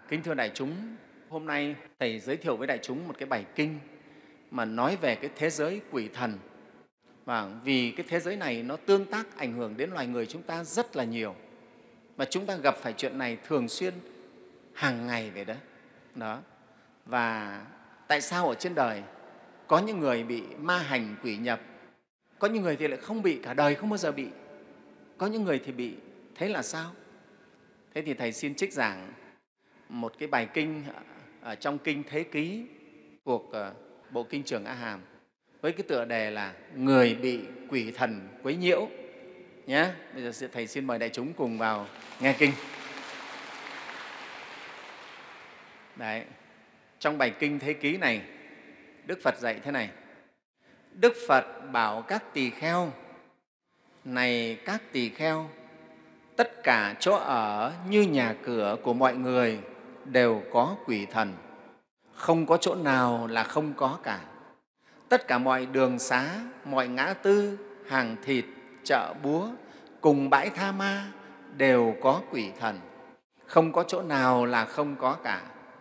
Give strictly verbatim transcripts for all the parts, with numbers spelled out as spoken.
Kính thưa đại chúng, hôm nay Thầy giới thiệu với đại chúng một cái bài kinh mà nói về cái thế giới quỷ thần. Và vì cái thế giới này nó tương tác ảnh hưởng đến loài người chúng ta rất là nhiều. Và chúng ta gặp phải chuyện này thường xuyên, hàng ngày vậy đó. đó. Và tại sao ở trên đời có những người bị ma hành quỷ nhập, có những người thì lại không bị, cả đời không bao giờ bị, có những người thì bị, thế là sao? Thế thì Thầy xin trích giảng một cái bài kinh ở trong kinh Thế Ký thuộc bộ kinh Trường A Hàm với cái tựa đề là Người bị quỷ thần quấy nhiễu nhé. Bây giờ Thầy xin mời đại chúng cùng vào nghe kinh. Đấy, trong bài kinh Thế Ký này, Đức Phật dạy thế này: Đức Phật bảo các tỳ kheo: Này các tỳ kheo, tất cả chỗ ở như nhà cửa của mọi người đều có quỷ thần, không có chỗ nào là không có cả. Tất cả mọi đường xá, mọi ngã tư, hàng thịt, chợ búa, cùng bãi tha ma đều có quỷ thần, không có chỗ nào là không có cả.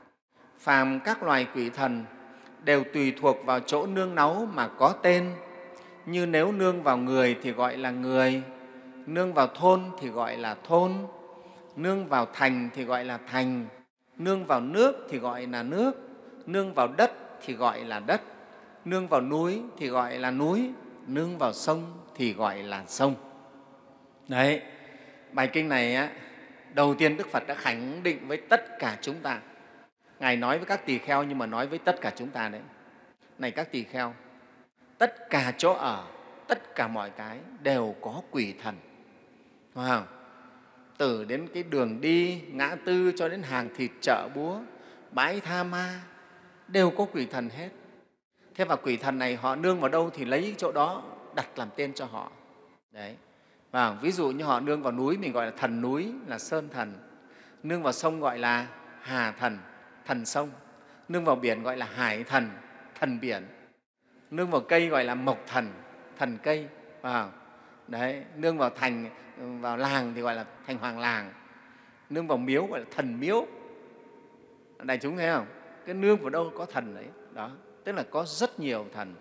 Phàm các loài quỷ thần đều tùy thuộc vào chỗ nương náu mà có tên, như nếu nương vào người thì gọi là người, nương vào thôn thì gọi là thôn, nương vào thành thì gọi là thành, nương vào nước thì gọi là nước, nương vào đất thì gọi là đất, nương vào núi thì gọi là núi, nương vào sông thì gọi là sông. Đấy, bài kinh này á, đầu tiên Đức Phật đã khẳng định với tất cả chúng ta. Ngài nói với các tỳ kheo nhưng mà nói với tất cả chúng ta đấy. Này các tỳ kheo, tất cả chỗ ở, tất cả mọi cái đều có quỷ thần. Phải không? Từ đến cái đường đi, ngã tư cho đến hàng thịt, chợ búa, bãi tha ma đều có quỷ thần hết. Thế và quỷ thần này họ nương vào đâu thì lấy chỗ đó đặt làm tên cho họ. Đấy. Và ví dụ như họ nương vào núi mình gọi là thần núi, là sơn thần. Nương vào sông gọi là hà thần, thần sông. Nương vào biển gọi là hải thần, thần biển. Nương vào cây gọi là mộc thần, thần cây. Và đấy, nương vào thành, vào làng thì gọi là thành hoàng làng. Nương vào miếu gọi là thần miếu. Đại chúng thấy không? Cái nương vào đâu có thần đấy. Đó, tức là có rất nhiều thần.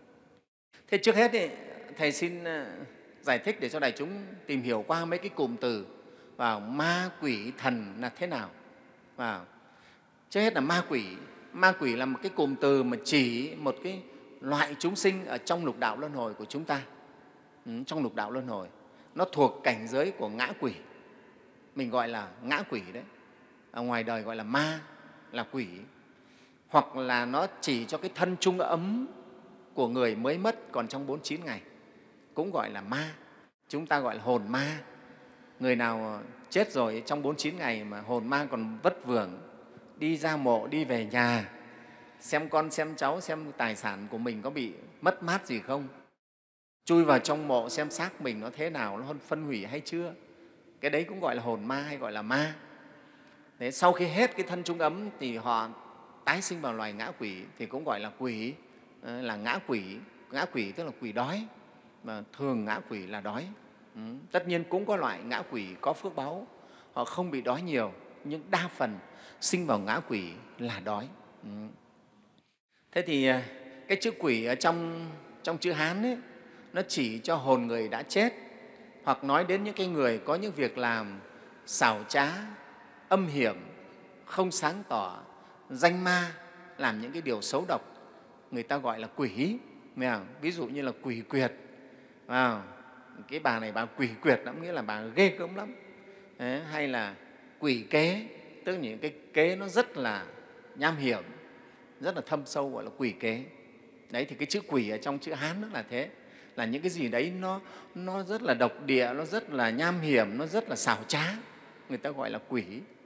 Thế trước hết thì Thầy xin giải thích để cho đại chúng tìm hiểu qua mấy cái cụm từ vào ma quỷ thần là thế nào. Vào trước hết là ma quỷ. Ma quỷ là một cái cụm từ mà chỉ một cái loại chúng sinh ở trong lục đạo luân hồi của chúng ta. Ừ, trong lục đạo luân hồi nó thuộc cảnh giới của ngã quỷ, mình gọi là ngã quỷ đấy. Ở ngoài đời gọi là ma, là quỷ. Hoặc là nó chỉ cho cái thân trung ấm của người mới mất còn trong bốn mươi chín ngày, cũng gọi là ma. Chúng ta gọi là hồn ma. Người nào chết rồi trong bốn mươi chín ngày mà hồn ma còn vất vưởng, đi ra mộ, đi về nhà, xem con, xem cháu, xem tài sản của mình có bị mất mát gì không, chui vào trong mộ xem xác mình nó thế nào, nó phân hủy hay chưa. Cái đấy cũng gọi là hồn ma hay gọi là ma. Đấy, sau khi hết cái thân trung ấm thì họ tái sinh vào loài ngã quỷ thì cũng gọi là quỷ, là ngã quỷ. Ngã quỷ tức là quỷ đói, mà thường ngã quỷ là đói. Ừ. Tất nhiên cũng có loại ngã quỷ có phước báu, họ không bị đói nhiều, nhưng đa phần sinh vào ngã quỷ là đói. Ừ. Thế thì cái chữ quỷ ở trong, trong chữ Hán ấy, nó chỉ cho hồn người đã chết, hoặc nói đến những cái người có những việc làm xảo trá, âm hiểm, không sáng tỏ, danh ma, làm những cái điều xấu độc, người ta gọi là quỷ. Ví dụ như là quỷ quyệt. À, cái bà này bà quỷ quyệt lắm, nghĩa là bà ghê gớm lắm. Đấy, hay là quỷ kế, tức là những cái kế nó rất là nham hiểm, rất là thâm sâu, gọi là quỷ kế. Đấy, thì cái chữ quỷ ở trong chữ Hán nó là thế, là những cái gì đấy nó, nó rất là độc địa, nó rất là nham hiểm, nó rất là xảo trá, người ta gọi là quỷ.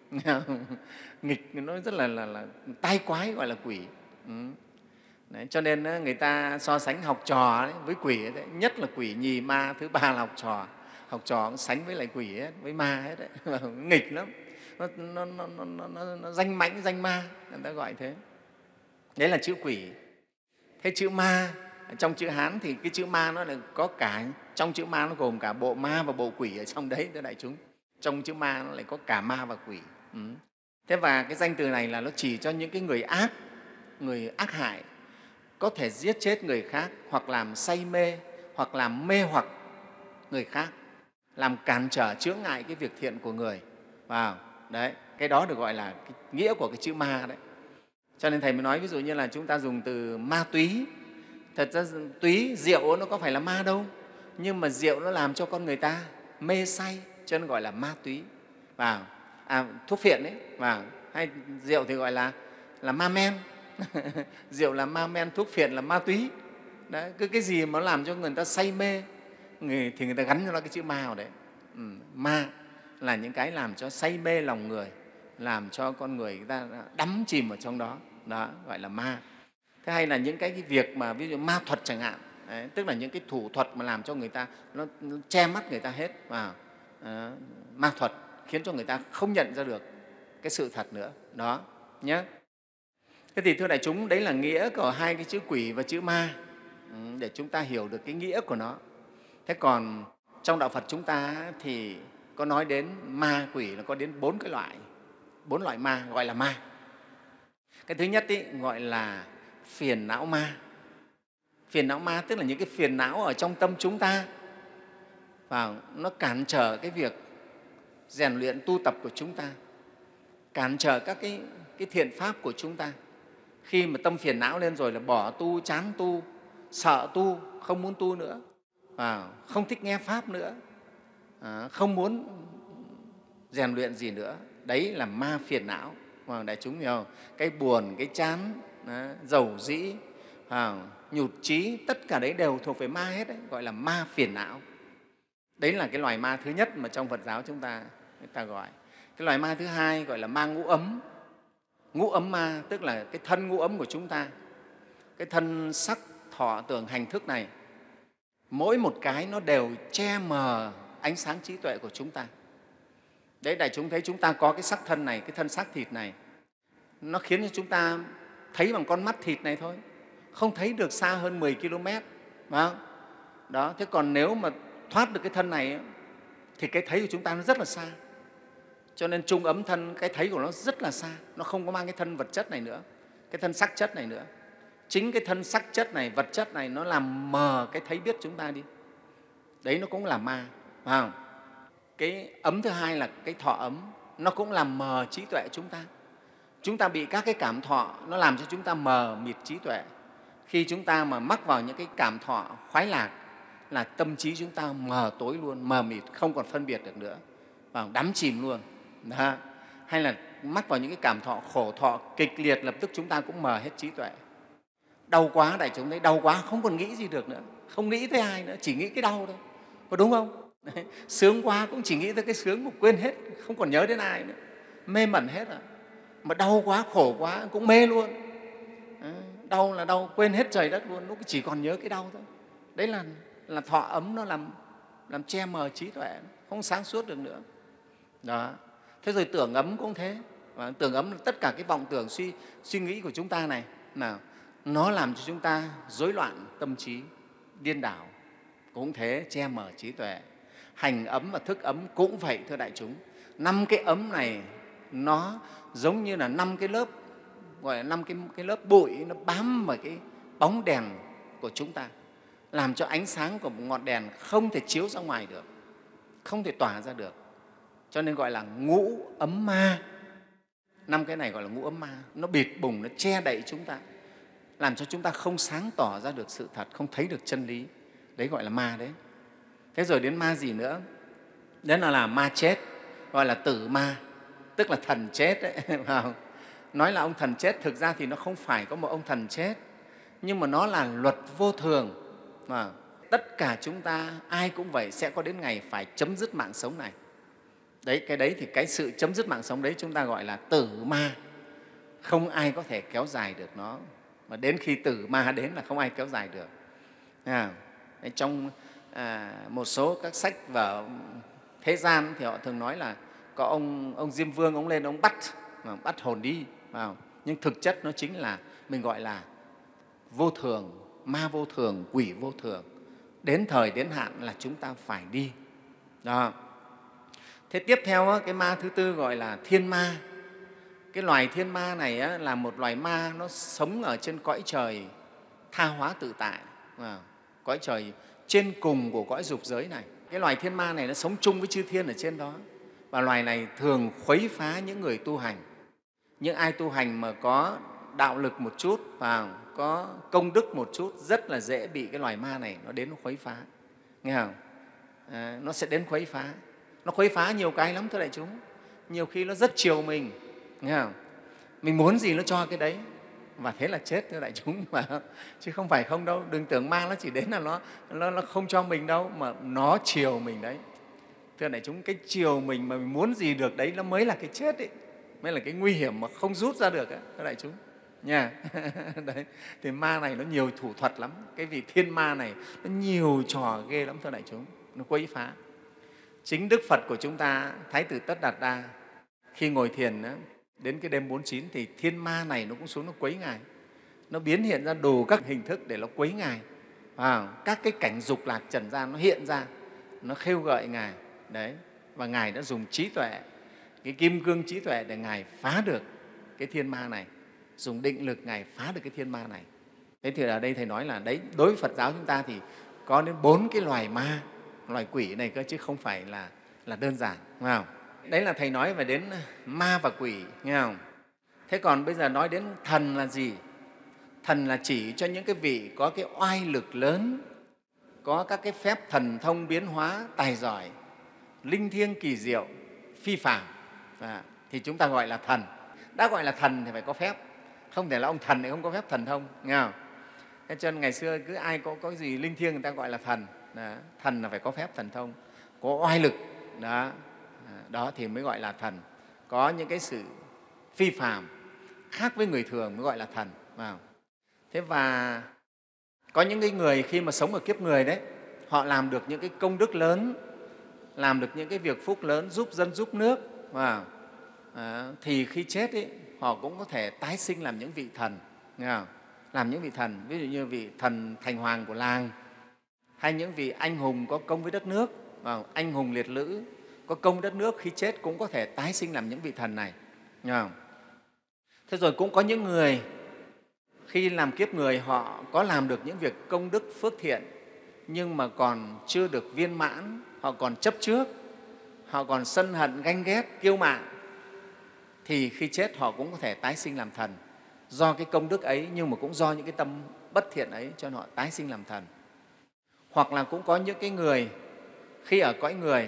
Nghịch, nó rất là, là, là tai quái, gọi là quỷ. Ừ. Đấy, cho nên người ta so sánh học trò đấy, với quỷ đấy, nhất là quỷ nhì ma, thứ ba là học trò. Học trò cũng sánh với lại quỷ hết, với ma hết đấy. Nghịch lắm, nó, nó, nó, nó, nó, nó danh mãnh, danh ma, người ta gọi thế. Đấy là chữ quỷ. Thế chữ ma, trong chữ Hán thì cái chữ ma nó là có cả, trong chữ ma nó gồm cả bộ ma và bộ quỷ ở trong đấy, thưa đại chúng. Trong chữ ma nó lại có cả ma và quỷ. Ừ. Thế và cái danh từ này là nó chỉ cho những cái người ác, người ác hại, có thể giết chết người khác hoặc làm say mê hoặc làm mê hoặc người khác, làm cản trở chướng ngại cái việc thiện của người. Vào đấy, cái đó được gọi là cái nghĩa của cái chữ ma đấy. Cho nên Thầy mới nói ví dụ như là chúng ta dùng từ ma túy. Thật ra túy, rượu nó có phải là ma đâu, nhưng mà rượu nó làm cho con người ta mê say, cho nên gọi là ma túy. Vào à, thuốc phiện đấy, vào hay rượu thì gọi là là ma men. Rượu là ma men, thuốc phiện là ma túy. Đấy, cứ cái gì mà nó làm cho người ta say mê người, thì người ta gắn cho nó cái chữ ma vào đấy. Ừ, ma là những cái làm cho say mê lòng người, làm cho con người, người ta đắm chìm ở trong đó, đó gọi là ma. Thế hay là những cái, cái việc mà ví dụ ma thuật chẳng hạn, đấy, tức là những cái thủ thuật mà làm cho người ta nó, nó che mắt người ta hết vào à, ma thuật khiến cho người ta không nhận ra được cái sự thật nữa đó nhé. Thế thì thưa đại chúng, đấy là nghĩa của hai cái chữ quỷ và chữ ma, để chúng ta hiểu được cái nghĩa của nó. Thế còn trong đạo Phật chúng ta thì có nói đến ma quỷ là có đến bốn cái loại, bốn loại ma gọi là ma. Cái thứ nhất ý, gọi là phiền não ma. Phiền não ma tức là những cái phiền não ở trong tâm chúng ta và nó cản trở cái việc rèn luyện tu tập của chúng ta, cản trở các cái, cái thiện pháp của chúng ta. Khi mà tâm phiền não lên rồi là bỏ tu, chán tu, sợ tu, không muốn tu nữa, à, không thích nghe pháp nữa, à, không muốn rèn luyện gì nữa. Đấy là ma phiền não. Mà đại chúng hiểu không? Cái buồn, cái chán, đó, dầu dĩ, à, nhụt chí, tất cả đấy đều thuộc về ma hết đấy, gọi là ma phiền não. Đấy là cái loài ma thứ nhất mà trong Phật giáo chúng ta, người ta gọi. Cái loài ma thứ hai gọi là ma ngũ ấm. Ngũ ấm ma tức là cái thân ngũ ấm của chúng ta, cái thân sắc, thọ, tưởng, hành, thức này, mỗi một cái nó đều che mờ ánh sáng trí tuệ của chúng ta. Đấy, đại chúng thấy chúng ta có cái sắc thân này, cái thân xác thịt này, nó khiến cho chúng ta thấy bằng con mắt thịt này thôi, không thấy được xa hơn mười ki lô mét. Phải không? Đó, thế còn nếu mà thoát được cái thân này thì cái thấy của chúng ta nó rất là xa. Cho nên trung ấm thân, cái thấy của nó rất là xa, nó không có mang cái thân vật chất này nữa, cái thân sắc chất này nữa. Chính cái thân sắc chất này, vật chất này nó làm mờ cái thấy biết chúng ta đi. Đấy nó cũng là ma. Phải không? Cái ấm thứ hai là cái thọ ấm, nó cũng làm mờ trí tuệ chúng ta. Chúng ta bị các cái cảm thọ, nó làm cho chúng ta mờ mịt trí tuệ. Khi chúng ta mà mắc vào những cái cảm thọ khoái lạc là tâm trí chúng ta mờ tối luôn, mờ mịt, không còn phân biệt được nữa, và đắm chìm luôn. Đó. Hay là mắc vào những cái cảm thọ khổ thọ kịch liệt, lập tức chúng ta cũng mờ hết trí tuệ. Đau quá, đại chúng thấy đau quá không còn nghĩ gì được nữa, không nghĩ tới ai nữa, chỉ nghĩ cái đau thôi, có đúng không? Đấy. Sướng quá cũng chỉ nghĩ tới cái sướng, quên hết, không còn nhớ đến ai nữa, mê mẩn hết rồi. Mà đau quá, khổ quá cũng mê luôn. Đấy. Đau là đau, quên hết trời đất luôn, nó chỉ còn nhớ cái đau thôi. Đấy là, là thọ ấm, nó làm, làm che mờ trí tuệ, không sáng suốt được nữa. Đó. Thế rồi tưởng ấm cũng thế. Và tưởng ấm là tất cả cái vọng tưởng suy, suy nghĩ của chúng ta này, nào, nó làm cho chúng ta rối loạn tâm trí, điên đảo, cũng thế, che mờ trí tuệ. Hành ấm và thức ấm cũng vậy, thưa đại chúng. Năm cái ấm này nó giống như là năm cái lớp, gọi là năm cái, cái lớp bụi, nó bám vào cái bóng đèn của chúng ta, làm cho ánh sáng của một ngọn đèn không thể chiếu ra ngoài được, không thể tỏa ra được. Cho nên gọi là ngũ ấm ma. Năm cái này gọi là ngũ ấm ma, nó bịt bùng, nó che đậy chúng ta, làm cho chúng ta không sáng tỏ ra được sự thật, không thấy được chân lý. Đấy gọi là ma đấy. Thế rồi đến ma gì nữa? Đấy là, là ma chết, gọi là tử ma, tức là thần chết đấy. Nói là ông thần chết, thực ra thì nó không phải có một ông thần chết, nhưng mà nó là luật vô thường. Mà tất cả chúng ta, ai cũng vậy, sẽ có đến ngày phải chấm dứt mạng sống này. Đấy, cái đấy thì cái sự chấm dứt mạng sống đấy chúng ta gọi là tử ma. Không ai có thể kéo dài được nó. Mà đến khi tử ma đến là không ai kéo dài được. À, trong à, một số các sách vở thế gian thì họ thường nói là có ông, ông Diêm Vương, ông lên ông bắt, bắt hồn đi. Vào. Nhưng thực chất nó chính là mình gọi là vô thường, ma vô thường, quỷ vô thường. Đến thời, đến hạn là chúng ta phải đi. Đó. Thế tiếp theo cái ma thứ tư gọi là thiên ma. Cái loài thiên ma này á, là một loài ma nó sống ở trên cõi trời tha hóa tự tại, à, cõi trời trên cùng của cõi dục giới này. Cái loài thiên ma này nó sống chung với chư thiên ở trên đó, và loài này thường khuấy phá những người tu hành. Những ai tu hành mà có đạo lực một chút và có công đức một chút rất là dễ bị cái loài ma này nó đến nó khuấy phá, nghe không? À, nó sẽ đến khuấy phá. Nó khuấy phá nhiều cái lắm thưa đại chúng. Nhiều khi nó rất chiều mình, nghe không? Mình muốn gì nó cho cái đấy, và thế là chết thưa đại chúng mà, chứ không phải không đâu. Đừng tưởng ma nó chỉ đến là nó, nó, nó không cho mình đâu, mà nó chiều mình đấy. Thưa đại chúng, cái chiều mình mà mình muốn gì được đấy nó mới là cái chết ấy, mới là cái nguy hiểm mà không rút ra được ấy, thưa đại chúng nha. Đấy, thì ma này nó nhiều thủ thuật lắm. Cái vị thiên ma này nó nhiều trò ghê lắm thưa đại chúng, nó quấy phá. Chính Đức Phật của chúng ta, Thái tử Tất Đạt Đa, khi ngồi thiền đó, đến cái đêm bốn mươi chín thì thiên ma này nó cũng xuống nó quấy Ngài. Nó biến hiện ra đủ các hình thức để nó quấy Ngài. À, các cái cảnh dục lạc trần gian nó hiện ra, nó khêu gợi Ngài. Đấy, và Ngài đã dùng trí tuệ, cái kim cương trí tuệ để Ngài phá được cái thiên ma này, dùng định lực Ngài phá được cái thiên ma này. Thế thì ở đây Thầy nói là đấy, đối với Phật giáo chúng ta thì có đến bốn cái loài ma, loài quỷ này cơ, chứ không phải là, là đơn giản, đúng không? Đấy là Thầy nói về đến ma và quỷ, nghe không? Thế còn bây giờ nói đến thần là gì? Thần là chỉ cho những cái vị có cái oai lực lớn, có các cái phép thần thông biến hóa tài giỏi, linh thiêng kỳ diệu, phi phàm, à, thì chúng ta gọi là thần. Đã gọi là thần thì phải có phép, không thể là ông thần thì không có phép thần thông, nghe không? Thế cho nên ngày xưa cứ ai có, có gì linh thiêng người ta gọi là thần. Đó, thần là phải có phép thần thông, có oai lực, đó, đó thì mới gọi là thần. Có những cái sự phi phàm khác với người thường mới gọi là thần. Wow. Thế và có những cái người khi mà sống ở kiếp người đấy, họ làm được những cái công đức lớn, làm được những cái việc phúc lớn, giúp dân giúp nước, wow. À, thì khi chết ấy, họ cũng có thể tái sinh làm những vị thần, nghe không? Làm những vị thần, ví dụ như vị thần thành hoàng của làng, hay những vị anh hùng có công với đất nước, wow. Anh hùng liệt lữ có công đất nước, khi chết cũng có thể tái sinh làm những vị thần này, nghe không? Thế rồi cũng có những người khi làm kiếp người họ có làm được những việc công đức phước thiện, nhưng mà còn chưa được viên mãn, họ còn chấp trước, họ còn sân hận ganh ghét kiêu mạn, thì khi chết họ cũng có thể tái sinh làm thần do cái công đức ấy, nhưng mà cũng do những cái tâm bất thiện ấy cho nên họ tái sinh làm thần. Hoặc là cũng có những cái người khi ở cõi người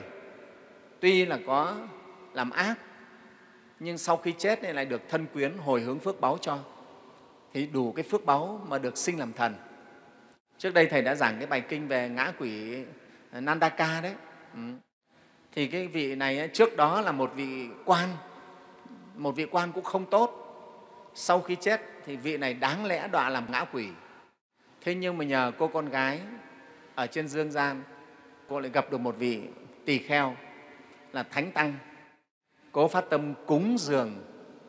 tuy là có làm ác, nhưng sau khi chết này lại được thân quyến hồi hướng phước báu cho, thì đủ cái phước báu mà được sinh làm thần. Trước đây Thầy đã giảng cái bài kinh về ngã quỷ Nandaka đấy. Ừ. Thì cái vị này trước đó là một vị quan, một vị quan cũng không tốt. Sau khi chết thì vị này đáng lẽ đọa làm ngã quỷ. Thế nhưng mà nhờ cô con gái ở trên dương gian, cô lại gặp được một vị tỳ kheo là Thánh Tăng. Cô phát tâm cúng dường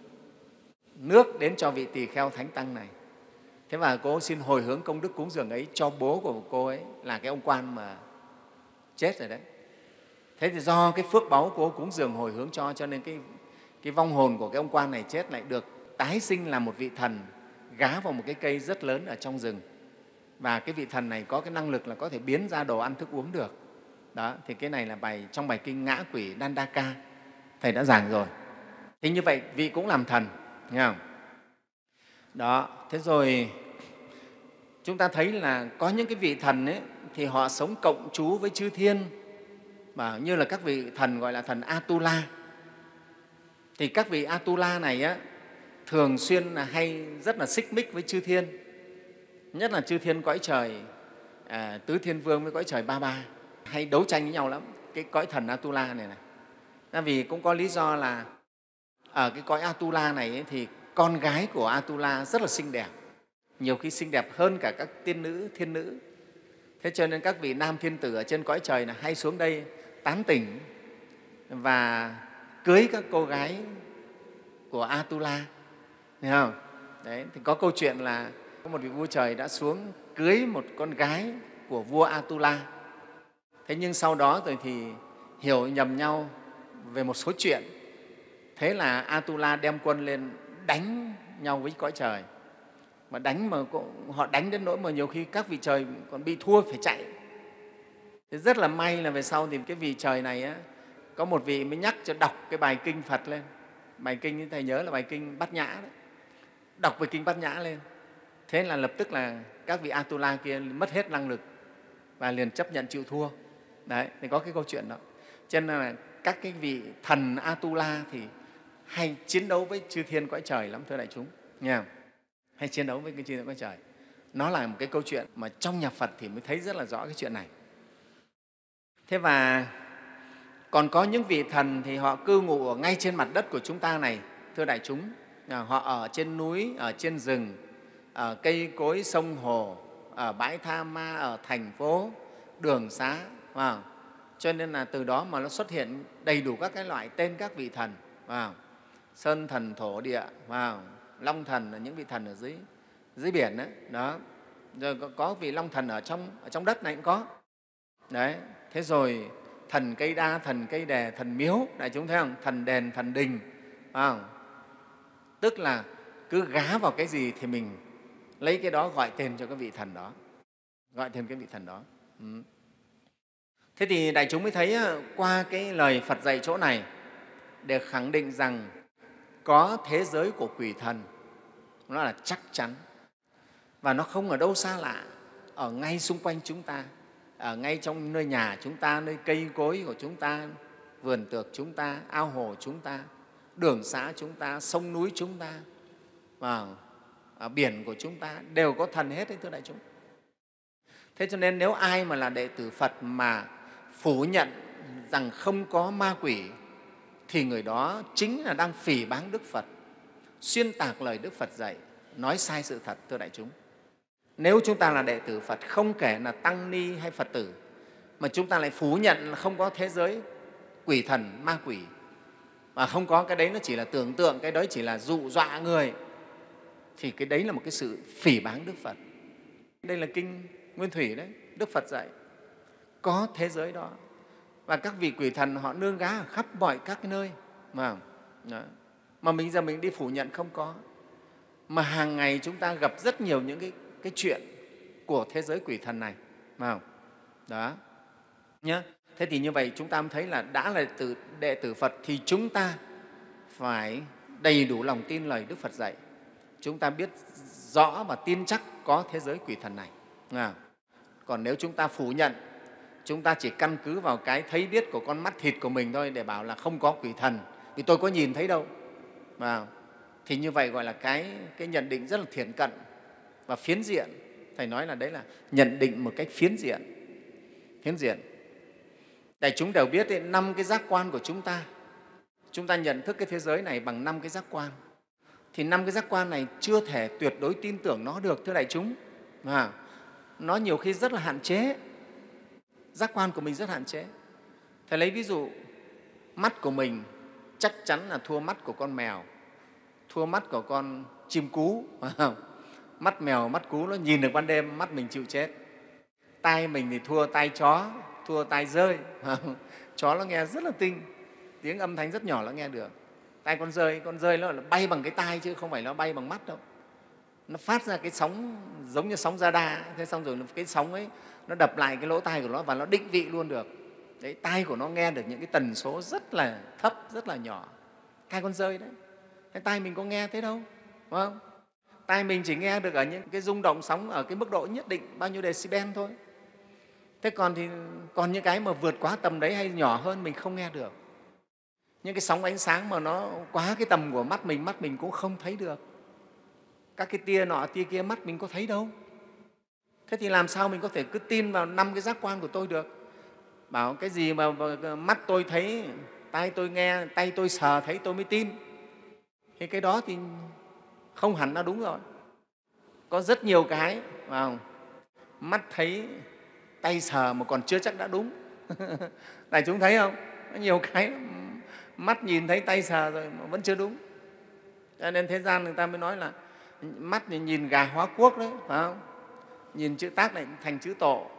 nước đến cho vị tỳ kheo Thánh Tăng này. Thế và cô xin hồi hướng công đức cúng dường ấy cho bố của cô ấy là cái ông quan mà chết rồi đấy. Thế thì do cái phước báu cô cúng dường hồi hướng cho, cho nên cái, cái vong hồn của cái ông quan này chết lại được tái sinh làm một vị thần gá vào một cái cây rất lớn ở trong rừng. Và cái vị thần này có cái năng lực là có thể biến ra đồ ăn thức uống được. Đó, thì cái này là bài trong bài kinh Ngã Quỷ Nandaka, Thầy đã giảng rồi. Thì như vậy vị cũng làm thần, nghe không? Đó, thế rồi chúng ta thấy là có những cái vị thần ấy, thì họ sống cộng trú với chư thiên, mà như là các vị thần gọi là thần Atula. Thì các vị Atula này á, thường xuyên là hay rất là xích mích với chư thiên, nhất là chư thiên cõi trời à, Tứ Thiên Vương với cõi trời Ba Ba, hay đấu tranh với nhau lắm, cái cõi thần Atula này này. Tại vì cũng có lý do là ở cái cõi Atula này ấy, thì con gái của Atula rất là xinh đẹp, nhiều khi xinh đẹp hơn cả các tiên nữ, thiên nữ. Thế cho nên các vị nam thiên tử ở trên cõi trời là hay xuống đây tán tỉnh và cưới các cô gái của Atula, hiểu không? Đấy, thì có câu chuyện là có một vị vua trời đã xuống cưới một con gái của vua Atula. Thế nhưng sau đó rồi thì hiểu nhầm nhau về một số chuyện, Thế là Atula đem quân lên đánh nhau với cõi trời. Mà đánh mà họ đánh đến nỗi mà nhiều khi các vị trời còn bị thua phải chạy. Thế rất là may là về sau thì cái vị trời này á, có một vị mới nhắc cho đọc cái bài kinh Phật lên. Bài kinh như thầy nhớ là bài kinh Bát Nhã đấy. Đọc bài kinh Bát Nhã lên. Thế là lập tức là các vị Atula kia mất hết năng lực và liền chấp nhận chịu thua. Đấy, thì có cái câu chuyện đó. Cho nên là các cái vị thần Atula thì hay chiến đấu với chư thiên cõi trời lắm, thưa đại chúng. Nghe không? Hay chiến đấu với cái chư thiên cõi trời. Nó là một cái câu chuyện mà trong nhà Phật thì mới thấy rất là rõ cái chuyện này. Thế và còn có những vị thần thì họ cư ngụ ở ngay trên mặt đất của chúng ta này, thưa đại chúng. Họ ở trên núi, ở trên rừng, ở cây cối sông hồ, ở bãi tha ma, ở thành phố, đường xá. Wow. Cho nên là từ đó mà nó xuất hiện đầy đủ các cái loại tên các vị thần. Wow. Sơn thần, thổ địa, wow. Long thần là những vị thần ở dưới, dưới biển đấy. Đó. Rồi có, có vị long thần ở trong, ở trong đất này cũng có. Đấy. Thế rồi thần cây đa, thần cây đề, thần miếu, đại chúng thấy không? Thần đền, thần đình. Wow. Tức là cứ gá vào cái gì thì mình lấy cái đó gọi tên cho cái vị thần đó, gọi tên cái vị thần đó. Ừ. Thế thì đại chúng mới thấy qua cái lời Phật dạy chỗ này để khẳng định rằng có thế giới của quỷ thần, nó là chắc chắn và nó không ở đâu xa lạ, ở ngay xung quanh chúng ta, ở ngay trong nơi nhà chúng ta, nơi cây cối của chúng ta, vườn tược chúng ta, ao hồ chúng ta, đường xá chúng ta, sông núi chúng ta, và ở biển của chúng ta đều có thần hết đấy, thưa đại chúng. Thế cho nên nếu ai mà là đệ tử Phật mà phủ nhận rằng không có ma quỷ thì người đó chính là đang phỉ báng Đức Phật, xuyên tạc lời Đức Phật dạy, nói sai sự thật, thưa đại chúng. Nếu chúng ta là đệ tử Phật, không kể là tăng ni hay Phật tử, mà chúng ta lại phủ nhận là không có thế giới quỷ thần, ma quỷ, mà không có cái đấy, nó chỉ là tưởng tượng, cái đấy chỉ là dụ dọa người, thì cái đấy là một cái sự phỉ báng Đức Phật. Đây là kinh Nguyên Thủy đấy, Đức Phật dạy có thế giới đó, và các vị quỷ thần họ nương gá ở khắp mọi các cái nơi mà, đó. Mà mình giờ mình đi phủ nhận không có, mà hàng ngày chúng ta gặp rất nhiều những cái, cái chuyện của thế giới quỷ thần này, mà đó nhá. Thế thì như vậy chúng ta mới thấy là đã là từ đệ tử Phật thì chúng ta phải đầy đủ lòng tin lời Đức Phật dạy, chúng ta biết rõ và tin chắc có thế giới quỷ thần này. À, còn nếu chúng ta phủ nhận, chúng ta chỉ căn cứ vào cái thấy biết của con mắt thịt của mình thôi để bảo là không có quỷ thần, vì tôi có nhìn thấy đâu. À, thì như vậy gọi là cái, cái nhận định rất là thiển cận và phiến diện. Thầy nói là đấy là nhận định một cách phiến diện. Phiến diện. Đại chúng đều biết ấy, năm cái giác quan của chúng ta, chúng ta nhận thức cái thế giới này bằng năm cái giác quan. Thì năm cái giác quan này chưa thể tuyệt đối tin tưởng nó được, thưa đại chúng. À, nó nhiều khi rất là hạn chế, giác quan của mình rất hạn chế. Thầy lấy ví dụ, mắt của mình chắc chắn là thua mắt của con mèo, thua mắt của con chim cú. Mắt mèo, mắt cú nó nhìn được ban đêm, mắt mình chịu chết. Tai mình thì thua tai chó, thua tai dơi. Chó nó nghe rất là tinh, tiếng âm thanh rất nhỏ nó nghe được. Tai con dơi, con dơi nó bay bằng cái tai chứ không phải nó bay bằng mắt đâu. Nó phát ra cái sóng giống như sóng radar, thế xong rồi cái sóng ấy nó đập lại cái lỗ tai của nó và nó định vị luôn được. Đấy, tai của nó nghe được những cái tần số rất là thấp, rất là nhỏ. Tai con dơi đấy. Thế tai mình có nghe thế đâu, đúng không? Tai mình chỉ nghe được ở những cái rung động sóng ở cái mức độ nhất định, bao nhiêu decibel thôi. Thế còn thì còn những cái mà vượt quá tầm đấy hay nhỏ hơn mình không nghe được. Những cái sóng ánh sáng mà nó quá cái tầm của mắt mình, mắt mình cũng không thấy được. Các cái tia nọ, tia kia mắt mình có thấy đâu. Thế thì làm sao mình có thể cứ tin vào năm cái giác quan của tôi được? Bảo cái gì mà mắt tôi thấy, tai tôi nghe, tay tôi sờ thấy tôi mới tin. Thì cái đó thì không hẳn là đúng rồi. Có rất nhiều cái vào mắt thấy, tay sờ mà còn chưa chắc đã đúng. Đại chúng thấy không? Có nhiều cái mắt nhìn thấy, tay sờ rồi mà vẫn chưa đúng. Cho nên thế gian người ta mới nói là mắt thì nhìn gà hóa quốc đấy, phải không? Nhìn chữ tác lại thành chữ tổ.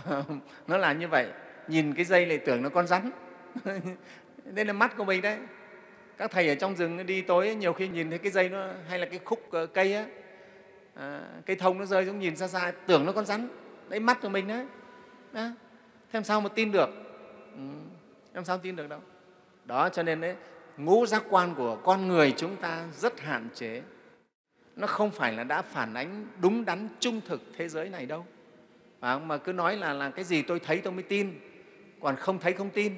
Nó là như vậy. Nhìn cái dây lại tưởng nó con rắn. Đây là mắt của mình đấy. Các thầy ở trong rừng đi tối ấy, nhiều khi nhìn thấy cái dây nó hay là cái khúc ờ, cây á, à, cây thông nó rơi xuống, nhìn xa xa tưởng nó con rắn, đấy mắt của mình đấy. Đó. Thế làm sao mà tin được? Ừ. Làm sao tin được đâu. Đó, cho nên đấy, ngũ giác quan của con người chúng ta rất hạn chế. Nó không phải là đã phản ánh đúng đắn trung thực thế giới này đâu. À, mà cứ nói là, là cái gì tôi thấy tôi mới tin, còn không thấy không tin.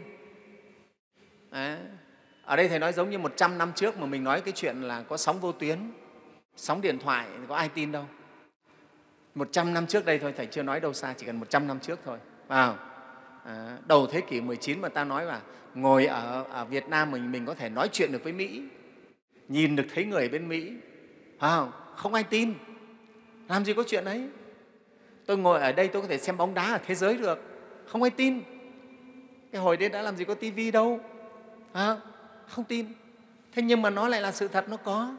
À, ở đây Thầy nói giống như một trăm năm trước mà mình nói cái chuyện là có sóng vô tuyến, sóng điện thoại, có ai tin đâu. Một trăm năm trước đây thôi, Thầy chưa nói đâu xa, chỉ cần một trăm năm trước thôi. À, à, đầu thế kỷ mười chín mà ta nói là ngồi ở, ở Việt Nam mình mình có thể nói chuyện được với Mỹ, nhìn được thấy người bên Mỹ, à, không ai tin. Làm gì có chuyện ấy. Tôi ngồi ở đây tôi có thể xem bóng đá ở thế giới được, không ai tin. Cái hồi đấy đã làm gì có tivi đâu, à, không tin. Thế nhưng mà nó lại là sự thật, nó có.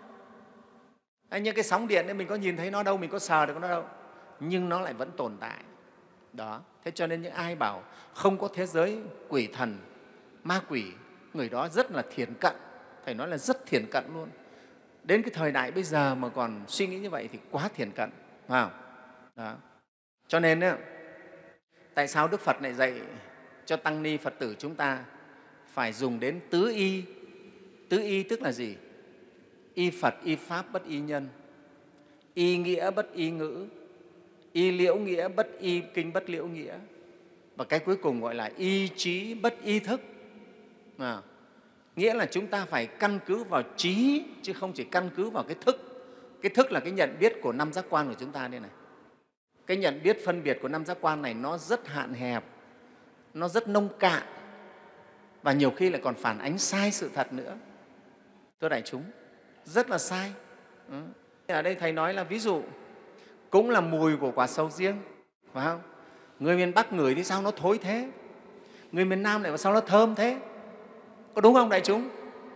À, như cái sóng điện ấy, mình có nhìn thấy nó đâu, mình có sờ được nó đâu, nhưng nó lại vẫn tồn tại. Đó. Thế cho nên những ai bảo không có thế giới quỷ thần, ma quỷ, người đó rất là thiển cận. Thầy nói là rất thiển cận luôn. Đến cái thời đại bây giờ mà còn suy nghĩ như vậy thì quá thiển cận. Phải không? Đó. Cho nên ấy, tại sao Đức Phật lại dạy cho tăng ni Phật tử chúng ta phải dùng đến tứ y? Tứ y tức là gì? Y Phật, y Pháp, bất y nhân. Y nghĩa, bất y ngữ. Y liễu nghĩa, bất y kinh, bất liễu nghĩa. Và cái cuối cùng gọi là y trí, bất y thức. À, nghĩa là chúng ta phải căn cứ vào trí chứ không chỉ căn cứ vào cái thức. Cái thức là cái nhận biết của năm giác quan của chúng ta đây này. Cái nhận biết phân biệt của năm giác quan này nó rất hạn hẹp, nó rất nông cạn và nhiều khi lại còn phản ánh sai sự thật nữa. Thưa đại chúng, rất là sai. Ừ. Ở đây Thầy nói là ví dụ cũng là mùi của quả sầu riêng, phải không? Người miền Bắc ngửi thì sao nó thối thế? Người miền Nam lại bảo sao nó thơm thế? Có đúng không đại chúng?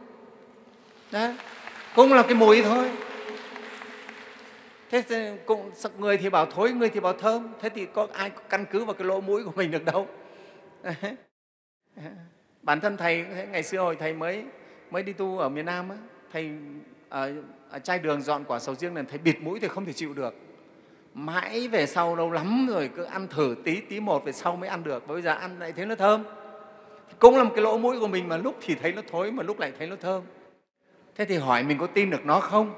Đó. Cũng là cái mùi thôi. Thế cũng, người thì bảo thối, người thì bảo thơm. Thế thì có ai căn cứ vào cái lỗ mũi của mình được đâu. Bản thân Thầy ngày xưa hồi Thầy mới, mới đi tu ở miền Nam, á, Thầy ở, ở chai đường dọn quả sầu riêng này, Thầy bịt mũi thì không thể chịu được. Mãi về sau lâu lắm rồi cứ ăn thử tí tí một về sau mới ăn được. Bây giờ ăn lại thấy nó thơm. Cũng là một cái lỗ mũi của mình mà lúc thì thấy nó thối mà lúc lại thấy nó thơm. Thế thì hỏi mình có tin được nó không?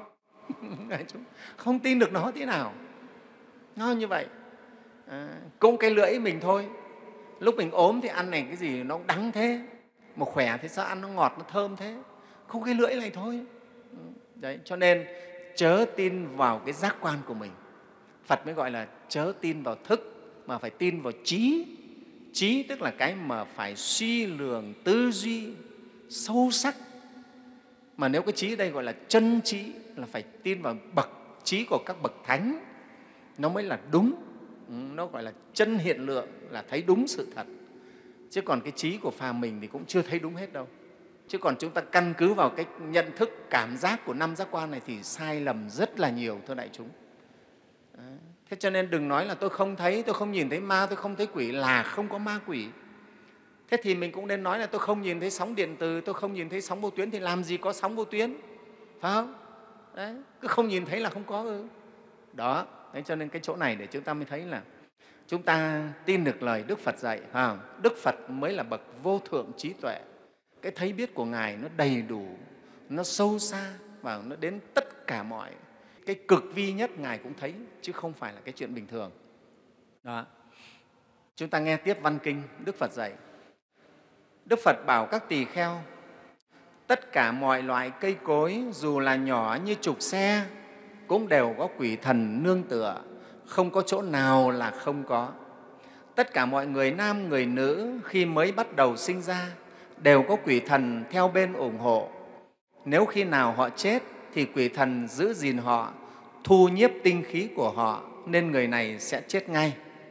Không tin được nó thế nào. Nó như vậy. À, cũng cái lưỡi mình thôi. Lúc mình ốm thì ăn này cái gì nó cũng đắng thế. Mà khỏe thì sao ăn nó ngọt, nó thơm thế. Không cái lưỡi này thôi. Đấy, cho nên chớ tin vào cái giác quan của mình. Phật mới gọi là chớ tin vào thức mà phải tin vào trí. Trí tức là cái mà phải suy lường, tư duy, sâu sắc. Mà nếu cái trí ở đây gọi là chân trí là phải tin vào bậc trí của các bậc thánh, nó mới là đúng. Nó gọi là chân hiện lượng, là thấy đúng sự thật. Chứ còn cái trí của phàm mình thì cũng chưa thấy đúng hết đâu. Chứ còn chúng ta căn cứ vào cái nhận thức, cảm giác của năm giác quan này thì sai lầm rất là nhiều, thưa đại chúng. Đấy. Thế cho nên đừng nói là tôi không thấy, tôi không nhìn thấy ma, tôi không thấy quỷ là không có ma quỷ. Thế thì mình cũng nên nói là tôi không nhìn thấy sóng điện từ, tôi không nhìn thấy sóng vô tuyến thì làm gì có sóng vô tuyến, phải không? Đấy, cứ không nhìn thấy là không có ư. Đó, đấy, cho nên cái chỗ này để chúng ta mới thấy là chúng ta tin được lời Đức Phật dạy, phải không? Đức Phật mới là bậc vô thượng trí tuệ. Cái thấy biết của Ngài nó đầy đủ, nó sâu xa và nó đến tất cả mọi cái cực vi nhất Ngài cũng thấy, chứ không phải là cái chuyện bình thường. Đó. Chúng ta nghe tiếp văn kinh Đức Phật dạy. Đức Phật bảo các tỳ kheo, tất cả mọi loại cây cối dù là nhỏ như trục xe cũng đều có quỷ thần nương tựa, không có chỗ nào là không có. Tất cả mọi người nam, người nữ khi mới bắt đầu sinh ra đều có quỷ thần theo bên ủng hộ. Nếu khi nào họ chết thì quỷ thần giữ gìn họ, thu nhiếp tinh khí của họ, nên người này sẽ chết ngay.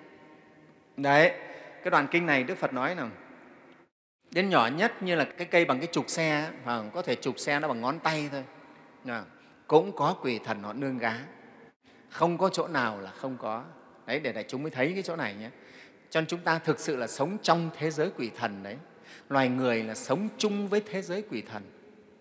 Đấy, cái đoạn kinh này Đức Phật nói là đến nhỏ nhất như là cái cây bằng cái trục xe, có thể trục xe nó bằng ngón tay thôi, cũng có quỷ thần họ nương gá, không có chỗ nào là không có. Đấy, để đại chúng mới thấy cái chỗ này nhé. Cho nên chúng ta thực sự là sống trong thế giới quỷ thần đấy. Loài người là sống chung với thế giới quỷ thần.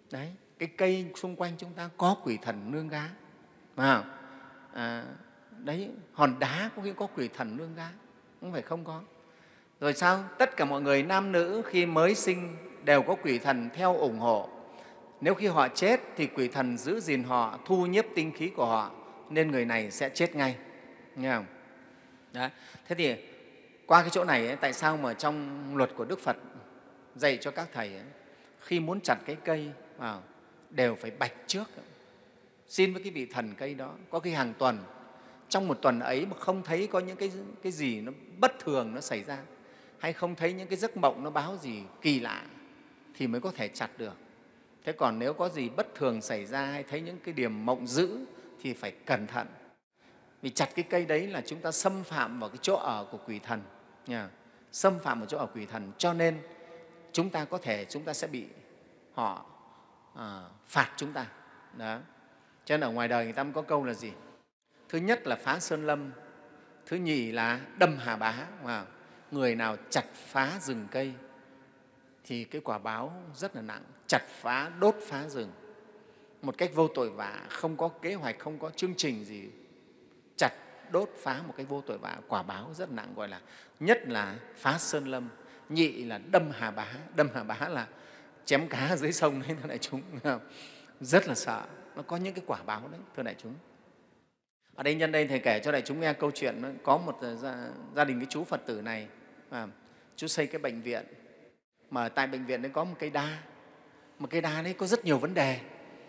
Đấy, cái cây xung quanh chúng ta có quỷ thần nương gá. À, à, đấy, hòn đá có khi có quỷ thần nương gá, không phải không có. Rồi sao? Tất cả mọi người nam nữ khi mới sinh đều có quỷ thần theo ủng hộ. Nếu khi họ chết thì quỷ thần giữ gìn họ, thu nhiếp tinh khí của họ, nên người này sẽ chết ngay. Nghe không? Đấy. Thế thì qua cái chỗ này ấy, tại sao mà trong luật của Đức Phật dạy cho các thầy ấy, khi muốn chặt cái cây vào đều phải bạch trước, xin với cái vị thần cây đó. Có khi hàng tuần, trong một tuần ấy mà không thấy có những cái, cái gì nó bất thường nó xảy ra, hay không thấy những cái giấc mộng nó báo gì kỳ lạ thì mới có thể chặt được. Thế còn nếu có gì bất thường xảy ra hay thấy những cái điểm mộng dữ thì phải cẩn thận. Vì chặt cái cây đấy là chúng ta xâm phạm vào cái chỗ ở của quỷ thần, nha. Xâm phạm vào chỗ ở quỷ thần, cho nên chúng ta có thể chúng ta sẽ bị họ à, phạt chúng ta. Đó. Cho nên ở ngoài đời người ta có câu là gì? Thứ nhất là phá sơn lâm, thứ nhì là đâm hà bá. Wow. Người nào chặt phá rừng cây thì cái quả báo rất là nặng. Chặt phá, đốt phá rừng một cách vô tội vạ, không có kế hoạch, không có chương trình gì, chặt đốt phá một cách vô tội vạ, quả báo rất nặng, gọi là nhất là phá sơn lâm, nhị là đâm hà bá. Đâm hà bá là chém cá dưới sông đấy, thưa đại chúng, rất là sợ. Nó có những cái quả báo đấy, thưa đại chúng. Ở đây nhân đây thầy kể cho đại chúng nghe câu chuyện, có một gia, gia đình cái chú Phật tử này, à, chú xây cái bệnh viện, mà tại bệnh viện đấy có một cây đa, một cây đa đấy có rất nhiều vấn đề.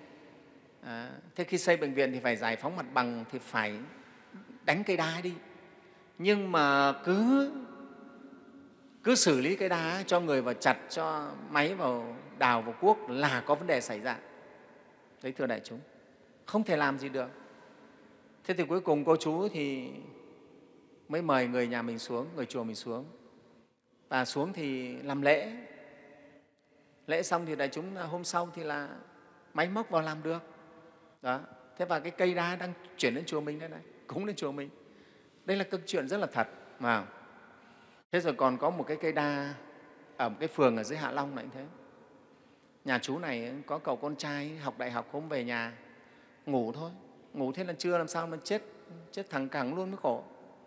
À, thế khi xây bệnh viện thì phải giải phóng mặt bằng, thì phải đánh cây đa đi, nhưng mà cứ cứ xử lý cây đa cho người vào chặt, cho máy vào đào vào cuốc là có vấn đề xảy ra. Đấy, thưa đại chúng, không thể làm gì được. Thế thì cuối cùng cô chú thì mới mời người nhà mình xuống, người chùa mình xuống, và xuống thì làm lễ. Lễ xong thì đại chúng hôm sau thì là máy móc vào làm được. Đó. Thế và cái cây đa đang chuyển đến chùa mình đây này, cúng đến chùa mình. Đây là câu chuyện rất là thật. Mà. Thế rồi còn có một cái cây đa ở một cái phường ở dưới Hạ Long này cũng thế. Nhà chú này có cậu con trai học đại học, hôm về nhà ngủ thôi, ngủ thế là trưa làm sao nó chết, chết thẳng cẳng luôn mới khổ.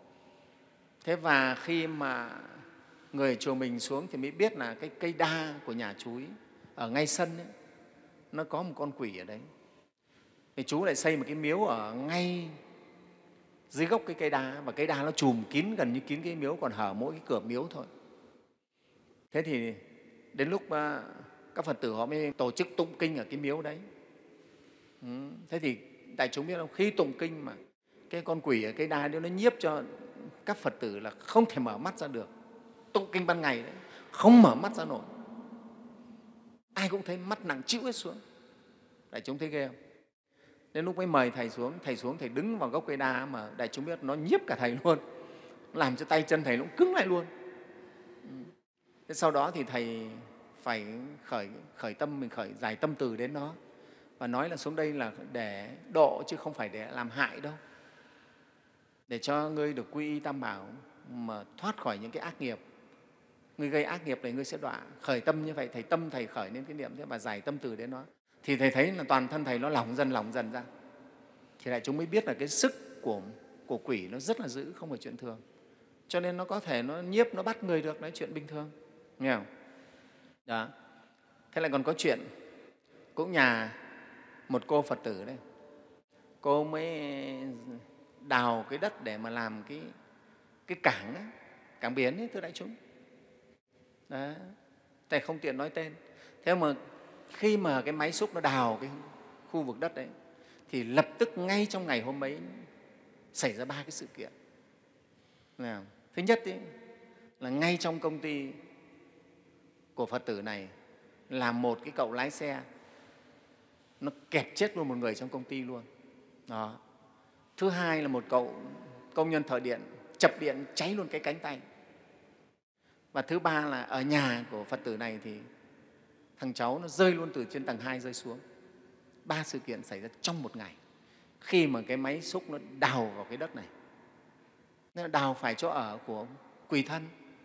Thế và khi mà người chùa mình xuống thì mới biết là cái cây đa của nhà chú ấy, ở ngay sân ấy, nó có một con quỷ ở đấy. Thì chú lại xây một cái miếu ở ngay dưới gốc cái cây đa, và cây đa nó trùm kín, gần như kín cái miếu, còn hở mỗi cái cửa miếu thôi. Thế thì đến lúc các Phật tử họ mới tổ chức tụng kinh ở cái miếu đấy. Ừ. Thế thì đại chúng biết không, khi tụng kinh mà cái con quỷ ở cây đa đó nó nhiếp cho các Phật tử là không thể mở mắt ra được. Tụng kinh ban ngày đấy, không mở mắt ra nổi. Ai cũng thấy mắt nặng chịu hết xuống. Đại chúng thấy ghê không? Đến lúc mới mời thầy xuống, thầy xuống, thầy đứng vào gốc cây đa mà đại chúng biết nó nhiếp cả thầy luôn, làm cho tay chân thầy nó cũng cứng lại luôn. Thế sau đó thì thầy phải khởi, khởi tâm, mình khởi giải tâm từ đến nó và nói là xuống đây là để độ chứ không phải để làm hại đâu, để cho ngươi được quy y Tam Bảo mà thoát khỏi những cái ác nghiệp. Ngươi gây ác nghiệp này ngươi sẽ đọa. Khởi tâm như vậy, thầy tâm thầy khởi lên cái niệm thế và giải tâm từ đến nó, thì thầy thấy là toàn thân thầy nó lỏng dần lỏng dần ra. Thì đại chúng mới biết là cái sức của, của quỷ nó rất là dữ, không phải chuyện thường. Cho nên nó có thể nó nhiếp, nó bắt người được, nói chuyện bình thường. Nghe không? Đó. Thế lại còn có chuyện cũng nhà một cô Phật tử đấy, cô mới đào cái đất để mà làm cái, cái cảng ấy, cảng biển ấy, thưa đại chúng. Đó. Thầy không tiện nói tên. Thế mà khi mà cái máy xúc nó đào cái khu vực đất đấy thì lập tức ngay trong ngày hôm ấy xảy ra ba cái sự kiện. Thứ nhất ý, là ngay trong công ty của Phật tử này là một cái cậu lái xe nó kẹt chết luôn một người trong công ty luôn. Đó. Thứ hai là một cậu công nhân thợ điện chập điện cháy luôn cái cánh tay. Và thứ ba là ở nhà của Phật tử này thì thằng cháu nó rơi luôn từ trên tầng hai rơi xuống. Ba sự kiện xảy ra trong một ngày khi mà cái máy xúc nó đào vào cái đất này. Nó đào phải chỗ ở của quỷ thân.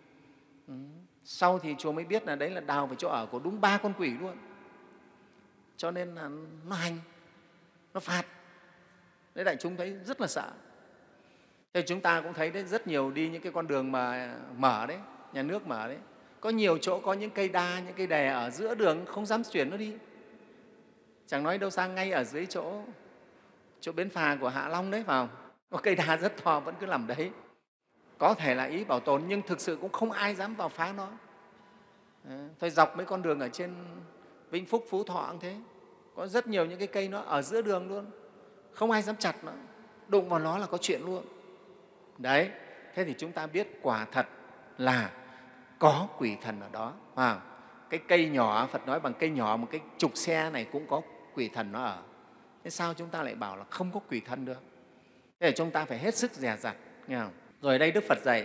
Ừ. Sau thì chùa mới biết là đấy là đào vào chỗ ở của đúng ba con quỷ luôn. cho nên là nó hành, nó phạt. Đấy, đại chúng thấy rất là sợ. Thế chúng ta cũng thấy đấy, rất nhiều đi những cái con đường mà mở đấy, nhà nước mở đấy, có nhiều chỗ có những cây đa, những cây đè ở giữa đường không dám chuyển nó đi. Chẳng nói đâu xa, ngay ở dưới chỗ chỗ bến phà của Hạ Long đấy, phải không? Có cây đa rất to vẫn cứ nằm đấy. Có thể là ý bảo tồn nhưng thực sự cũng không ai dám vào phá nó. Thôi dọc mấy con đường ở trên Vĩnh Phúc, Phú Thọ cũng thế, có rất nhiều những cái cây nó ở giữa đường luôn, không ai dám chặt nó, đụng vào nó là có chuyện luôn. Đấy, thế thì chúng ta biết quả thật là có quỷ thần ở đó. À, cái cây nhỏ, Phật nói bằng cây nhỏ một cái chục xe này cũng có quỷ thần nó ở. Thế sao chúng ta lại bảo là không có quỷ thần được? Thế là chúng ta phải hết sức dè dặt. Nghe không? Rồi đây Đức Phật dạy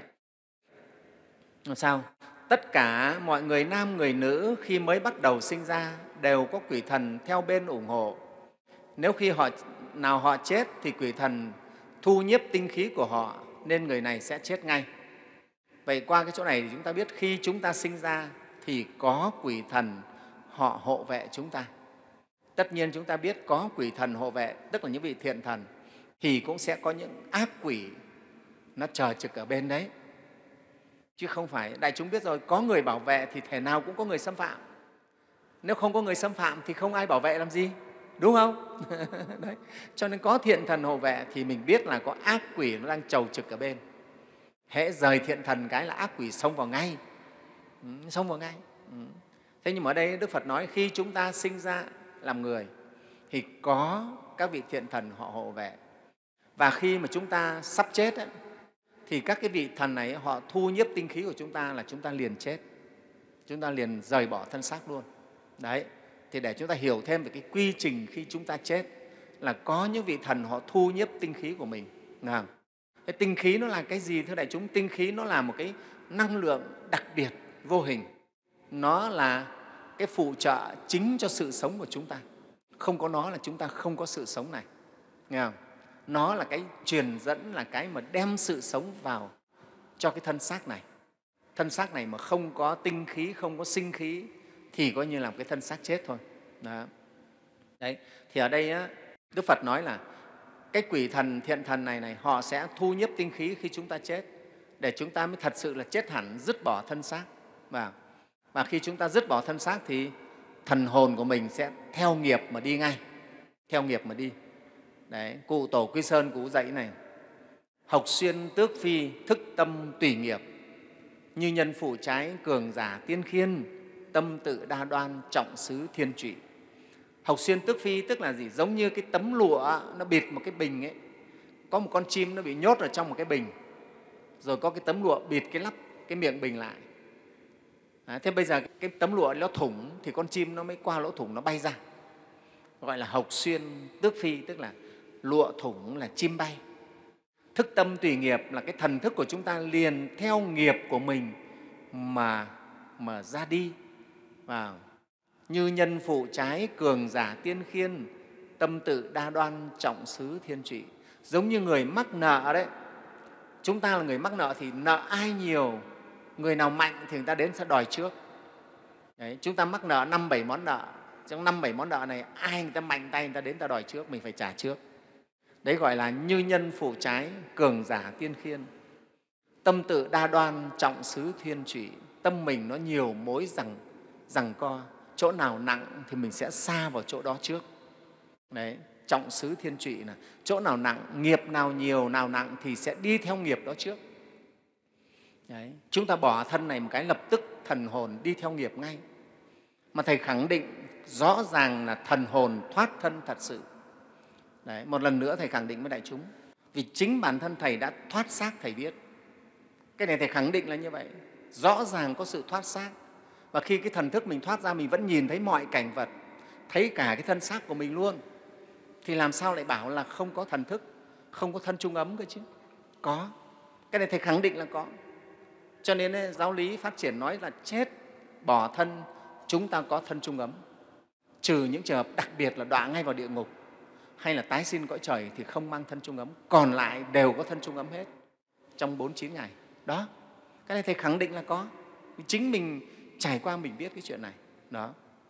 làm sao? Tất cả mọi người nam, người nữ khi mới bắt đầu sinh ra đều có quỷ thần theo bên ủng hộ. Nếu khi họ nào họ chết thì quỷ thần thu nhiếp tinh khí của họ nên người này sẽ chết ngay. Vậy qua cái chỗ này thì chúng ta biết khi chúng ta sinh ra thì có quỷ thần họ hộ vệ chúng ta. Tất nhiên chúng ta biết có quỷ thần hộ vệ, tức là những vị thiện thần, thì cũng sẽ có những ác quỷ nó chờ trực ở bên đấy. Chứ không phải, đại chúng biết rồi, có người bảo vệ thì thể nào cũng có người xâm phạm. Nếu không có người xâm phạm thì không ai bảo vệ làm gì, đúng không? Đấy. Cho nên có thiện thần hộ vệ thì mình biết là có ác quỷ nó đang chầu trực ở bên. Hễ rời thiện thần cái là ác quỷ xông vào ngay, ừ, xông vào ngay. Ừ. Thế nhưng mà ở đây Đức Phật nói khi chúng ta sinh ra làm người thì có các vị thiện thần họ hộ vệ. Và khi mà chúng ta sắp chết ấy, thì các cái vị thần này họ thu nhiếp tinh khí của chúng ta là chúng ta liền chết, chúng ta liền rời bỏ thân xác luôn. Đấy, thì để chúng ta hiểu thêm về cái quy trình khi chúng ta chết là có những vị thần họ thu nhiếp tinh khí của mình. Nào, cái tinh khí nó là cái gì thưa đại chúng? Tinh khí nó là một cái năng lượng đặc biệt, vô hình. Nó là cái phụ trợ chính cho sự sống của chúng ta. Không có nó là chúng ta không có sự sống này. Nghe không? Nó là cái truyền dẫn, là cái mà đem sự sống vào cho cái thân xác này. Thân xác này mà không có tinh khí, không có sinh khí thì coi như là một cái thân xác chết thôi. Đó. Đấy. Thì ở đây á, Đức Phật nói là cái quỷ thần, thiện thần này, này họ sẽ thu nhiếp tinh khí khi chúng ta chết để chúng ta mới thật sự là chết hẳn, dứt bỏ thân xác. Và, và khi chúng ta dứt bỏ thân xác thì thần hồn của mình sẽ theo nghiệp mà đi ngay, theo nghiệp mà đi. Đấy, cụ Tổ Quy Sơn cụ dạy này: học xuyên tước phi, thức tâm tùy nghiệp, như nhân phụ trái, cường giả tiên khiên, tâm tự đa đoan, trọng xứ thiên trụy. Học xuyên tước phi tức là gì? Giống như cái tấm lụa nó bịt một cái bình ấy, có một con chim nó bị nhốt ở trong một cái bình, rồi có cái tấm lụa bịt cái lắp cái miệng bình lại. À, thế bây giờ cái tấm lụa nó thủng thì con chim nó mới qua lỗ thủng nó bay ra, gọi là học xuyên tước phi, tức là lụa thủng là chim bay. Thức tâm tùy nghiệp là cái thần thức của chúng ta liền theo nghiệp của mình mà, mà ra đi. Và như nhân phụ trái, cường giả tiên khiên, tâm tự đa đoan, trọng xứ thiên trụy. Giống như người mắc nợ đấy. Chúng ta là người mắc nợ thì nợ ai nhiều, người nào mạnh thì người ta đến sẽ đòi trước. Đấy, chúng ta mắc nợ năm bảy món nợ, trong năm bảy món nợ này ai người ta mạnh tay người ta đến người ta đòi trước, mình phải trả trước. Đấy gọi là như nhân phụ trái, cường giả tiên khiên, tâm tự đa đoan, trọng xứ thiên trụy. Tâm mình nó nhiều mối rằng rằng co, chỗ nào nặng thì mình sẽ xa vào chỗ đó trước. Đấy, trọng xứ thiên trụy là chỗ nào nặng, nghiệp nào nhiều, nào nặng thì sẽ đi theo nghiệp đó trước. Đấy, chúng ta bỏ thân này một cái lập tức thần hồn đi theo nghiệp ngay. Mà Thầy khẳng định rõ ràng là thần hồn thoát thân thật sự. Đấy, một lần nữa Thầy khẳng định với đại chúng, vì chính bản thân Thầy đã thoát xác, Thầy biết. Cái này Thầy khẳng định là như vậy, rõ ràng có sự thoát xác. Và khi cái thần thức mình thoát ra, mình vẫn nhìn thấy mọi cảnh vật, thấy cả cái thân xác của mình luôn. Thì làm sao lại bảo là không có thần thức, không có thân trung ấm cơ chứ? Có. Cái này Thầy khẳng định là có. Cho nên giáo lý phát triển nói là chết, bỏ thân, chúng ta có thân trung ấm. Trừ những trường hợp đặc biệt là đọa ngay vào địa ngục hay là tái sinh cõi trời thì không mang thân trung ấm. Còn lại đều có thân trung ấm hết trong bốn mươi chín ngày. Đó, cái này Thầy khẳng định là có. Chính mình trải qua mình biết cái chuyện này. Đó.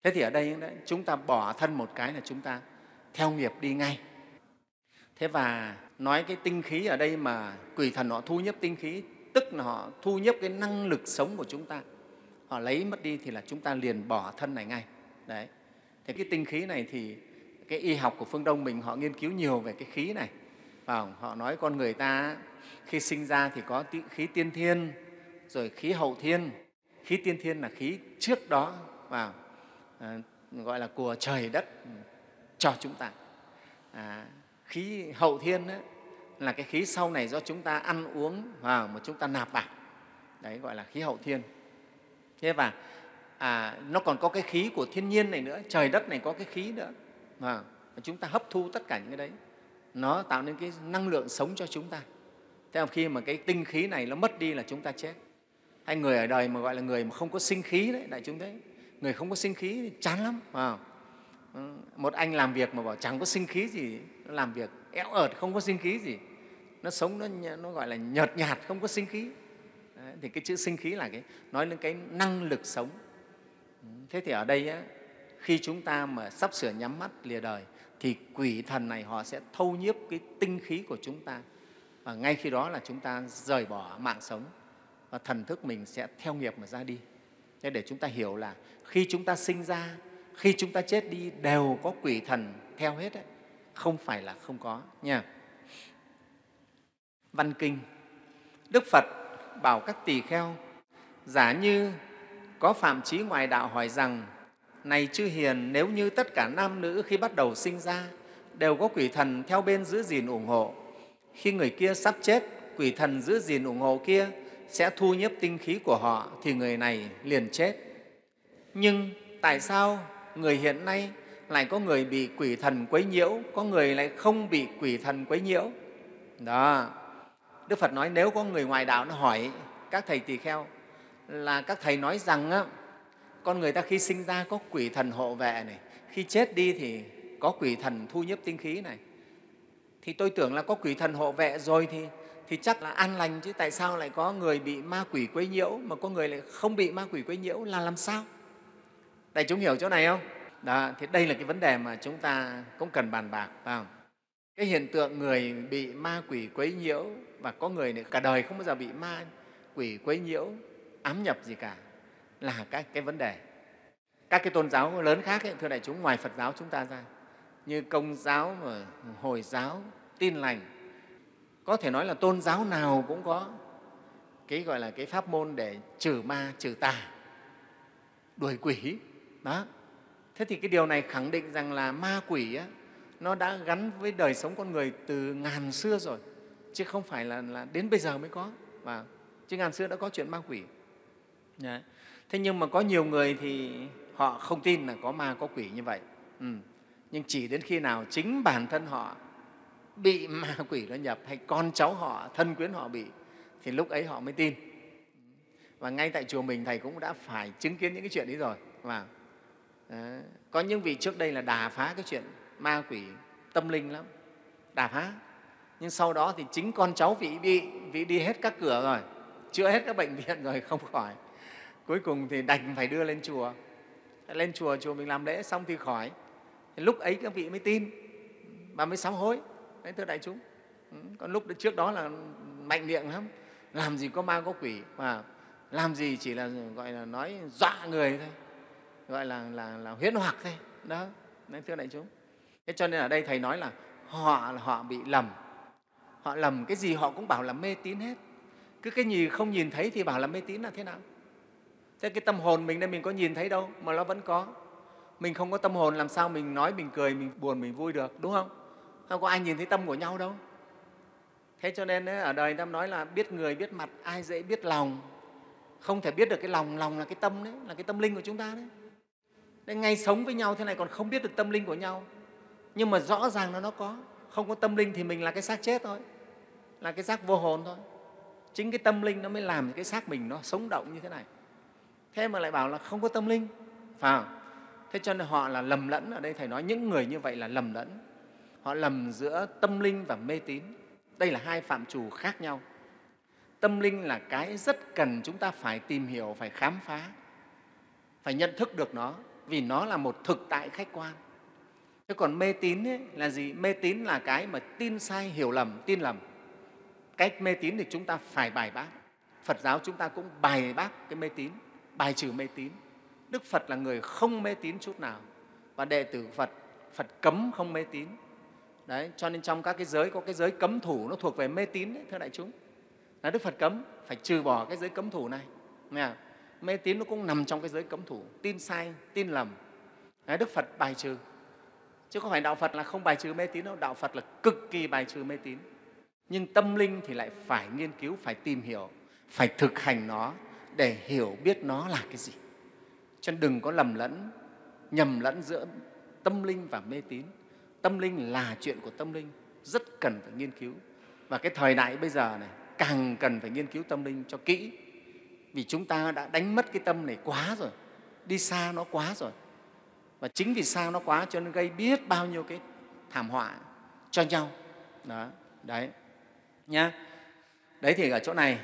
Thế thì ở đây đấy, chúng ta bỏ thân một cái là chúng ta theo nghiệp đi ngay. Thế và nói cái tinh khí ở đây mà quỷ thần họ thu nhếp tinh khí, tức là họ thu nhếp cái năng lực sống của chúng ta. Họ lấy mất đi thì là chúng ta liền bỏ thân này ngay. Đấy. Thế cái tinh khí này thì cái y học của phương Đông mình họ nghiên cứu nhiều về cái khí này. Và họ nói con người ta khi sinh ra thì có khí tiên thiên, rồi khí hậu thiên. Khí tiên thiên là khí trước đó vào à, gọi là của trời đất cho chúng ta. À, khí hậu thiên ấy, là cái khí sau này do chúng ta ăn uống vào mà chúng ta nạp vào. Đấy gọi là khí hậu thiên. Thế và à, nó còn có cái khí của thiên nhiên này nữa, trời đất này có cái khí nữa. À, chúng ta hấp thu tất cả những cái đấy, nó tạo nên cái năng lượng sống cho chúng ta. Thế mà khi mà cái tinh khí này nó mất đi là chúng ta chết. Hay người ở đời mà gọi là người mà không có sinh khí đấy, đại chúng đấy, người không có sinh khí thì chán lắm. À, một anh làm việc mà bảo chẳng có sinh khí gì, nó làm việc éo ợt, không có sinh khí gì, nó sống nó, nó gọi là nhợt nhạt, không có sinh khí. Đấy, thì cái chữ sinh khí là cái nói lên cái năng lực sống. Thế thì ở đây á, khi chúng ta mà sắp sửa nhắm mắt lìa đời thì quỷ thần này họ sẽ thâu nhiếp cái tinh khí của chúng ta, và ngay khi đó là chúng ta rời bỏ mạng sống và thần thức mình sẽ theo nghiệp mà ra đi. Thế để chúng ta hiểu là khi chúng ta sinh ra, khi chúng ta chết đi đều có quỷ thần theo hết đấy, không phải là không có nha. Văn kinh, Đức Phật bảo các tỳ kheo: giả như có phạm chí ngoại đạo hỏi rằng: này chư hiền, nếu như tất cả nam nữ khi bắt đầu sinh ra đều có quỷ thần theo bên giữ gìn ủng hộ, khi người kia sắp chết, quỷ thần giữ gìn ủng hộ kia sẽ thu nhiếp tinh khí của họ thì người này liền chết. Nhưng tại sao người hiện nay lại có người bị quỷ thần quấy nhiễu, có người lại không bị quỷ thần quấy nhiễu? Đó, Đức Phật nói nếu có người ngoại đạo nó hỏi các thầy tỳ kheo là các thầy nói rằng á, con người ta khi sinh ra có quỷ thần hộ vệ này, khi chết đi thì có quỷ thần thu nhiếp tinh khí này, thì tôi tưởng là có quỷ thần hộ vệ rồi thì, thì chắc là an lành chứ, tại sao lại có người bị ma quỷ quấy nhiễu mà có người lại không bị ma quỷ quấy nhiễu, là làm sao? Đại chúng hiểu chỗ này không? Đó, thì đây là cái vấn đề mà chúng ta cũng cần bàn bạc, phải không? Cái hiện tượng người bị ma quỷ quấy nhiễu và có người này cả đời không bao giờ bị ma quỷ quấy nhiễu, ám nhập gì cả, là các cái vấn đề. Các cái tôn giáo lớn khác ấy, thưa đại chúng, ngoài Phật giáo chúng ta ra, như Công giáo, và Hồi giáo, Tin lành, có thể nói là tôn giáo nào cũng có cái gọi là cái pháp môn để trừ ma, trừ tà, đuổi quỷ. Đó. Thế thì cái điều này khẳng định rằng là ma quỷ á, nó đã gắn với đời sống con người từ ngàn xưa rồi, chứ không phải là, là đến bây giờ mới có. Và chứ ngàn xưa đã có chuyện ma quỷ. Đấy. Thế nhưng mà có nhiều người thì họ không tin là có ma, có quỷ như vậy. Ừ. Nhưng chỉ đến khi nào chính bản thân họ bị ma quỷ nó nhập, hay con cháu họ, thân quyến họ bị, thì lúc ấy họ mới tin. Và ngay tại chùa mình, Thầy cũng đã phải chứng kiến những cái chuyện ấy rồi. Và đấy, có những vị trước đây là đà phá cái chuyện ma quỷ tâm linh lắm, đà phá. Nhưng sau đó thì chính con cháu vị bị, vị đi hết các cửa rồi, chữa hết các bệnh viện rồi, không khỏi. Cuối cùng thì đành phải đưa lên chùa. Lên chùa, chùa mình làm lễ xong thì khỏi. Thì lúc ấy các vị mới tin và mới sám hối. Đấy, thưa đại chúng. Còn lúc trước đó là mạnh miệng lắm, làm gì có ma có quỷ, mà làm gì chỉ là gọi là nói dọa người thôi, gọi là, là, là huyễn hoặc thôi. Đó, đấy, thưa đại chúng. Thế cho nên ở đây Thầy nói là họ, họ bị lầm. Họ lầm cái gì họ cũng bảo là mê tín hết. Cứ cái gì không nhìn thấy thì bảo là mê tín là thế nào? Thế cái tâm hồn mình đây mình có nhìn thấy đâu mà nó vẫn có. Mình không có tâm hồn làm sao mình nói, mình cười, mình buồn, mình vui được, đúng không? Không có ai nhìn thấy tâm của nhau đâu. Thế cho nên ấy, ở đời ta nói là biết người biết mặt, ai dễ biết lòng. Không thể biết được cái lòng, lòng là cái tâm đấy, là cái tâm linh của chúng ta đấy. Nên ngay sống với nhau thế này còn không biết được tâm linh của nhau. Nhưng mà rõ ràng là nó có. Không có tâm linh thì mình là cái xác chết thôi, là cái xác vô hồn thôi. Chính cái tâm linh nó mới làm cái xác mình nó sống động như thế này. Thế mà lại bảo là không có tâm linh, phải không? Thế cho nên họ là lầm lẫn. Ở đây Thầy nói những người như vậy là lầm lẫn. Họ lầm giữa tâm linh và mê tín. Đây là hai phạm trù khác nhau. Tâm linh là cái rất cần chúng ta phải tìm hiểu, phải khám phá, phải nhận thức được nó. vì nó là một thực tại khách quan. Thế còn mê tín ấy là gì? Mê tín là cái mà tin sai, hiểu lầm, tin lầm. Cách mê tín thì chúng ta phải bài bác. Phật giáo chúng ta cũng bài bác cái mê tín, bài trừ mê tín. Đức Phật là người không mê tín chút nào, và đệ tử Phật, Phật cấm không mê tín. Đấy, cho nên trong các cái giới có cái giới cấm thủ nó thuộc về mê tín đấy, thưa đại chúng. Là Đức Phật cấm, phải trừ bỏ cái giới cấm thủ này. Nghe? Mê tín nó cũng nằm trong cái giới cấm thủ, tin sai, tin lầm. Đấy, Đức Phật bài trừ. Chứ không phải Đạo Phật là không bài trừ mê tín đâu, Đạo Phật là cực kỳ bài trừ mê tín. Nhưng tâm linh thì lại phải nghiên cứu, phải tìm hiểu, phải thực hành nó để hiểu biết nó là cái gì. Cho nên đừng có lầm lẫn, nhầm lẫn giữa tâm linh và mê tín. Tâm linh là chuyện của tâm linh, rất cần phải nghiên cứu. Và cái thời đại bây giờ này càng cần phải nghiên cứu tâm linh cho kỹ, vì chúng ta đã đánh mất cái tâm này quá rồi, đi xa nó quá rồi. Và chính vì xa nó quá cho nên gây biết bao nhiêu cái thảm họa cho nhau. Đó, đấy, nhá. Đấy thì ở chỗ này,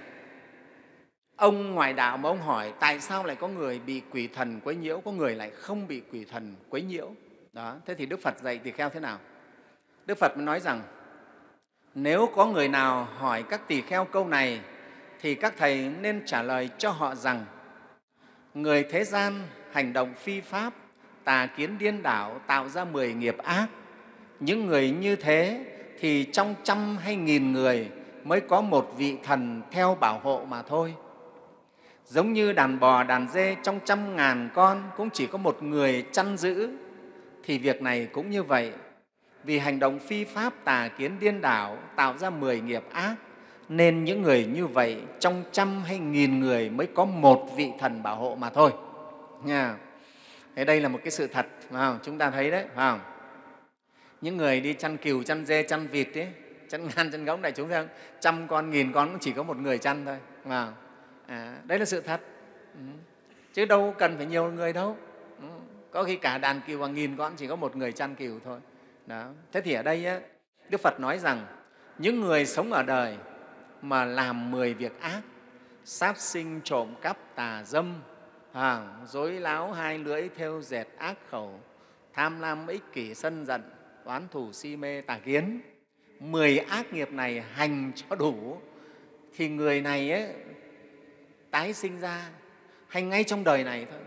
ông ngoại đạo mà ông hỏi tại sao lại có người bị quỷ thần quấy nhiễu, có người lại không bị quỷ thần quấy nhiễu. Đó, thế thì Đức Phật dạy tỳ kheo thế nào? Đức Phật mới nói rằng nếu có người nào hỏi các tỳ kheo câu này thì các thầy nên trả lời cho họ rằng người thế gian hành động phi pháp, tà kiến điên đảo, tạo ra mười nghiệp ác. Những người như thế thì trong trăm hay nghìn người mới có một vị thần theo bảo hộ mà thôi. Giống như đàn bò, đàn dê trong trăm ngàn con cũng chỉ có một người chăn giữ, thì việc này cũng như vậy. Vì hành động phi pháp, tà kiến điên đảo, tạo ra mười nghiệp ác, nên những người như vậy trong trăm hay nghìn người mới có một vị thần bảo hộ mà thôi. Nha. Thế đây là một cái sự thật phải không? Chúng ta thấy đấy, phải không? Những người đi chăn cừu, chăn dê, chăn vịt, ấy, chăn ngan, chăn gống, đại chúng thấy không? Trăm con, nghìn con cũng chỉ có một người chăn thôi. Phải không? À, đấy là sự thật. Ừ. Chứ đâu cần phải nhiều người đâu. Ừ. Có khi cả đàn cừu và nghìn con chỉ có một người chăn cừu thôi. Đó. Thế thì ở đây á, Đức Phật nói rằng những người sống ở đời mà làm mười việc ác, sát sinh, trộm cắp, tà dâm, à, dối láo, hai lưỡi, thêu dệt, ác khẩu, tham lam, ích kỷ, sân giận, oán thù, si mê, tà kiến, mười ác nghiệp này hành cho đủ thì người này ấy, tái sinh ra hay ngay trong đời này thôi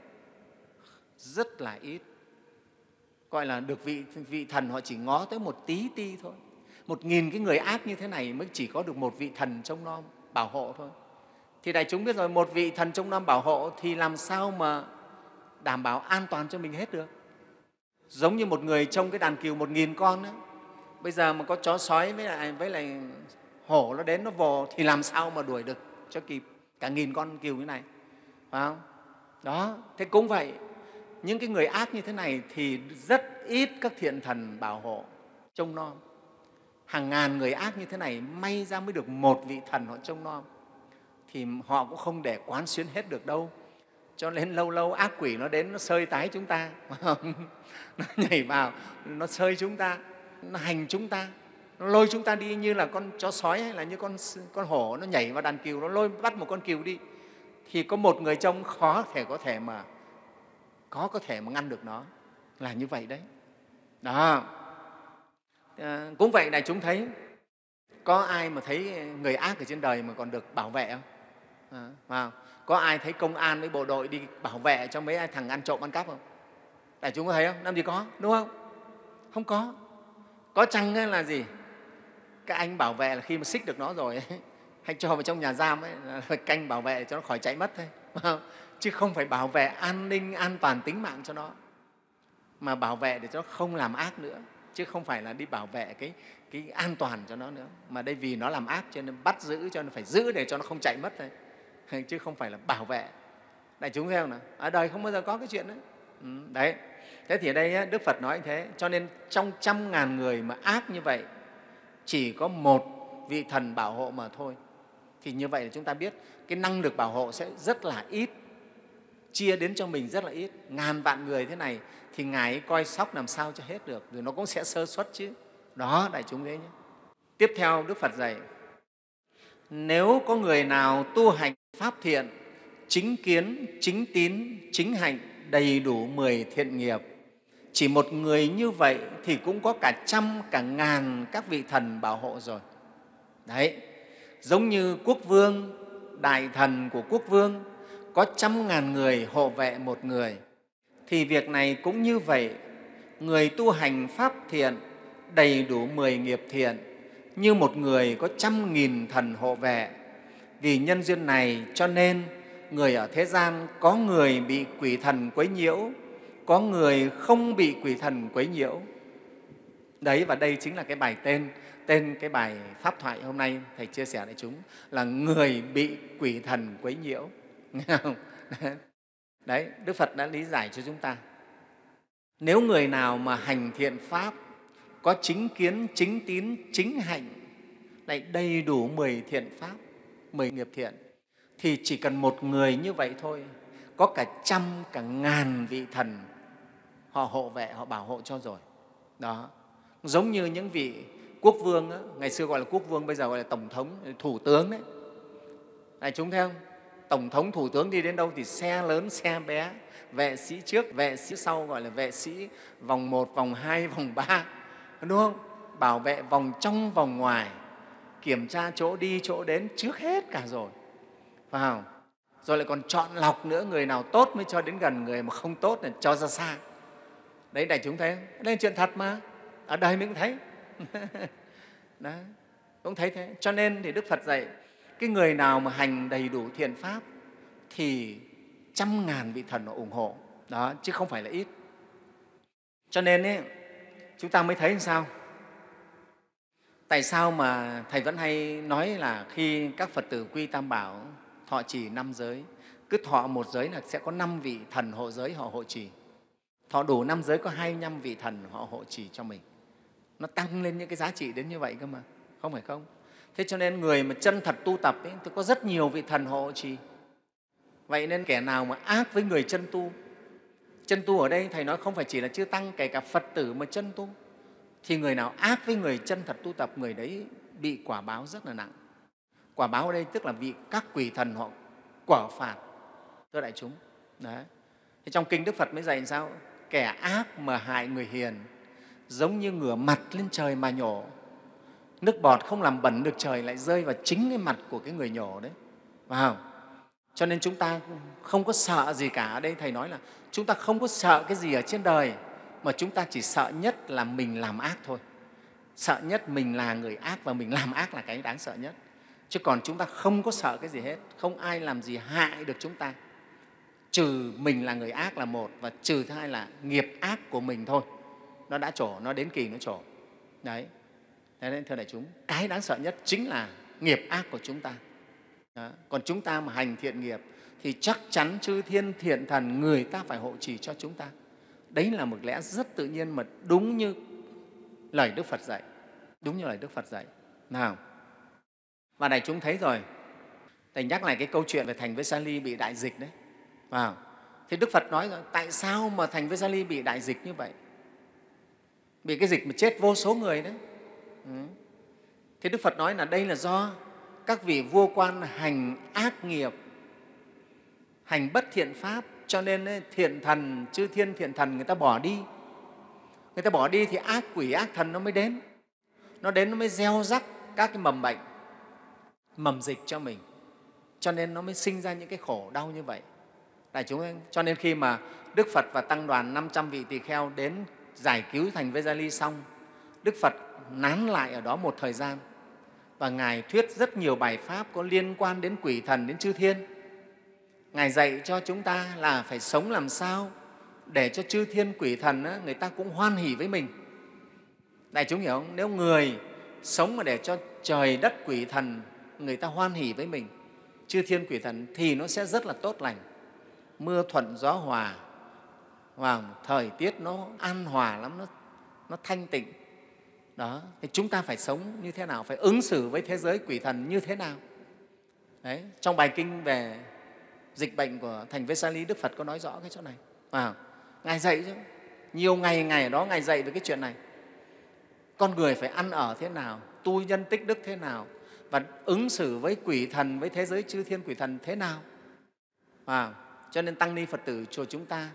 rất là ít. Gọi là được vị, vị thần họ chỉ ngó tới một tí ti thôi. Một nghìn cái người ác như thế này mới chỉ có được một vị thần trông nom bảo hộ thôi. Thì đại chúng biết rồi, một vị thần trông nom bảo hộ thì làm sao mà đảm bảo an toàn cho mình hết được. Giống như một người trông cái đàn cừu một nghìn con ấy, bây giờ mà có chó sói với lại, với lại hổ nó đến nó vồ thì làm sao mà đuổi được cho kịp cả nghìn con cừu như này, phải không? Đó, thế cũng vậy, những cái người ác như thế này thì rất ít các thiện thần bảo hộ trông nom. Hàng ngàn người ác như thế này may ra mới được một vị thần họ trông nom, thì họ cũng không để quán xuyến hết được đâu. Cho nên lâu lâu ác quỷ nó đến nó sơi tái chúng ta, nó nhảy vào, nó sơi chúng ta, nó hành chúng ta, nó lôi chúng ta đi như là con chó sói hay là như con, con hổ nó nhảy vào đàn cừu, nó lôi bắt một con cừu đi. Thì có một người trông khó thể có thể mà có có thể mà ngăn được nó, là như vậy đấy. Đó. À, cũng vậy, đại chúng thấy có ai mà thấy người ác ở trên đời mà còn được bảo vệ không? À, à, có ai thấy công an với bộ đội đi bảo vệ cho mấy thằng ăn trộm ăn cắp không? Đại chúng có thấy không? Làm gì có, đúng không? Không có. Có chăng là gì? Các anh bảo vệ là khi mà xích được nó rồi ấy, hay cho vào trong nhà giam ấy, là canh bảo vệ cho nó khỏi chạy mất thôi, chứ không phải bảo vệ an ninh an toàn tính mạng cho nó, mà bảo vệ để cho nó không làm ác nữa, chứ không phải là đi bảo vệ cái, cái an toàn cho nó nữa. Mà đây vì nó làm ác cho nên bắt giữ, cho nên phải giữ để cho nó không chạy mất thôi, chứ không phải là bảo vệ. Đại chúng thấy không nào? Ở đời không bao giờ có cái chuyện đấy. Ừ, đấy. Thế thì ở đây Đức Phật nói như thế, cho nên trong trăm ngàn người mà ác như vậy chỉ có một vị thần bảo hộ mà thôi. Thì như vậy là chúng ta biết cái năng lực bảo hộ sẽ rất là ít, chia đến cho mình rất là ít. Ngàn vạn người thế này thì Ngài ấy coi sóc làm sao cho hết được, rồi nó cũng sẽ sơ suất chứ. Đó, đại chúng thế nhé. Tiếp theo Đức Phật dạy, nếu có người nào tu hành pháp thiện, chính kiến, chính tín, chính hạnh, đầy đủ mười thiện nghiệp. Chỉ một người như vậy thì cũng có cả trăm, cả ngàn các vị thần bảo hộ rồi. Đấy, giống như quốc vương, đại thần của quốc vương có trăm ngàn người hộ vệ một người, thì việc này cũng như vậy. Người tu hành pháp thiện đầy đủ mười nghiệp thiện, như một người có trăm nghìn thần hộ vệ. Vì nhân duyên này cho nên người ở thế gian có người bị quỷ thần quấy nhiễu, có người không bị quỷ thần quấy nhiễu. Đấy, và đây chính là cái bài tên, tên cái bài pháp thoại hôm nay Thầy chia sẻ đại chúng là người bị quỷ thần quấy nhiễu. Nghe không? Đấy, Đức Phật đã lý giải cho chúng ta. Nếu người nào mà hành thiện pháp, có chính kiến, chính tín, chính hạnh, lại đầy đủ mười thiện pháp, mười nghiệp thiện, thì chỉ cần một người như vậy thôi, có cả trăm, cả ngàn vị thần họ hộ vệ, họ bảo hộ cho rồi. Đó, giống như những vị quốc vương, đó, ngày xưa gọi là quốc vương, bây giờ gọi là tổng thống, thủ tướng đấy. Này, chúng thấy không? Tổng thống, thủ tướng đi đến đâu thì xe lớn, xe bé, vệ sĩ trước, vệ sĩ sau, gọi là vệ sĩ vòng một, vòng hai, vòng ba, đúng không? Bảo vệ vòng trong, vòng ngoài, kiểm tra chỗ đi, chỗ đến trước hết cả rồi. Phải không? Rồi lại còn chọn lọc nữa, người nào tốt mới cho đến gần, người mà không tốt là cho ra xa. Đấy, đại chúng thấy, đây là chuyện thật mà, ở đời mình cũng thấy. Đấy, cũng thấy thế. Cho nên thì Đức Phật dạy, cái người nào mà hành đầy đủ thiện pháp thì trăm ngàn vị thần ủng hộ, đó, chứ không phải là ít. Cho nên ấy, chúng ta mới thấy làm sao? Tại sao mà Thầy vẫn hay nói là khi các Phật tử quy Tam Bảo thọ trì năm giới, cứ thọ một giới là sẽ có năm vị thần hộ giới họ hộ trì. Thọ đủ năm giới có hai mươi lăm vị thần họ hộ trì cho mình. Nó tăng lên những cái giá trị đến như vậy cơ mà, không phải không? Thế cho nên người mà chân thật tu tập ấy, thì có rất nhiều vị thần hộ trì. Vậy nên kẻ nào mà ác với người chân tu, chân tu ở đây Thầy nói không phải chỉ là chư Tăng, kể cả Phật tử mà chân tu, thì người nào ác với người chân thật tu tập, người đấy bị quả báo rất là nặng. Quả báo ở đây tức là bị các quỷ thần họ quả phạt, thưa đại chúng. Đấy. Thế trong Kinh Đức Phật mới dạy làm sao? Kẻ ác mà hại người hiền giống như ngửa mặt lên trời mà nhổ. Nước bọt không làm bẩn được trời lại rơi vào chính cái mặt của cái người nhổ đấy. Phải không? Cho nên chúng ta không có sợ gì cả. Ở đây Thầy nói là chúng ta không có sợ cái gì ở trên đời, mà chúng ta chỉ sợ nhất là mình làm ác thôi. Sợ nhất mình là người ác và mình làm ác là cái đáng sợ nhất. Chứ còn chúng ta không có sợ cái gì hết, không ai làm gì hại được chúng ta. Trừ mình là người ác là một, và trừ thứ hai là nghiệp ác của mình thôi. Nó đã trổ, nó đến kỳ nó trổ. Đấy. Thế nên thưa đại chúng, cái đáng sợ nhất chính là nghiệp ác của chúng ta. Đó. Còn chúng ta mà hành thiện nghiệp thì chắc chắn chư thiên thiện thần người ta phải hộ trì cho chúng ta. Đấy là một lẽ rất tự nhiên mà đúng như lời Đức Phật dạy. Đúng như lời Đức Phật dạy. Nào. Và đại chúng thấy rồi, Thầy nhắc lại cái câu chuyện về thành Vesali bị đại dịch đấy. Wow. Thì Đức Phật nói rồi, tại sao mà thành Vesali bị đại dịch như vậy? Bị cái dịch mà chết vô số người đấy. Ừ. Thì Đức Phật nói là đây là do các vị vua quan hành ác nghiệp, hành bất thiện pháp, cho nên thiện thần, chư thiên thiện thần người ta bỏ đi. Người ta bỏ đi thì ác quỷ, ác thần nó mới đến. Nó đến nó mới gieo rắc các cái mầm bệnh, mầm dịch cho mình. Cho nên nó mới sinh ra những cái khổ đau như vậy. Đại chúng, cho nên khi mà Đức Phật và tăng đoàn năm trăm vị tỳ kheo đến giải cứu thành Vesali xong, Đức Phật nán lại ở đó một thời gian và Ngài thuyết rất nhiều bài pháp có liên quan đến quỷ thần, đến chư thiên. Ngài dạy cho chúng ta là phải sống làm sao để cho chư thiên quỷ thần á, người ta cũng hoan hỉ với mình. Đại chúng hiểu không? Nếu người sống mà để cho trời đất quỷ thần người ta hoan hỉ với mình, chư thiên quỷ thần, thì nó sẽ rất là tốt lành, mưa thuận gió hòa, và thời tiết nó an hòa lắm, nó, nó thanh tịnh. Đó, thì chúng ta phải sống như thế nào, phải ứng xử với thế giới quỷ thần như thế nào. Đấy, trong bài kinh về dịch bệnh của thành Vesali, Đức Phật có nói rõ cái chỗ này. À, Ngài dạy chứ, nhiều ngày ngày ở đó Ngài dạy về cái chuyện này. Con người phải ăn ở thế nào, tu nhân tích đức thế nào, và ứng xử với quỷ thần, với thế giới chư thiên quỷ thần thế nào. À, cho nên tăng ni Phật tử chùa chúng ta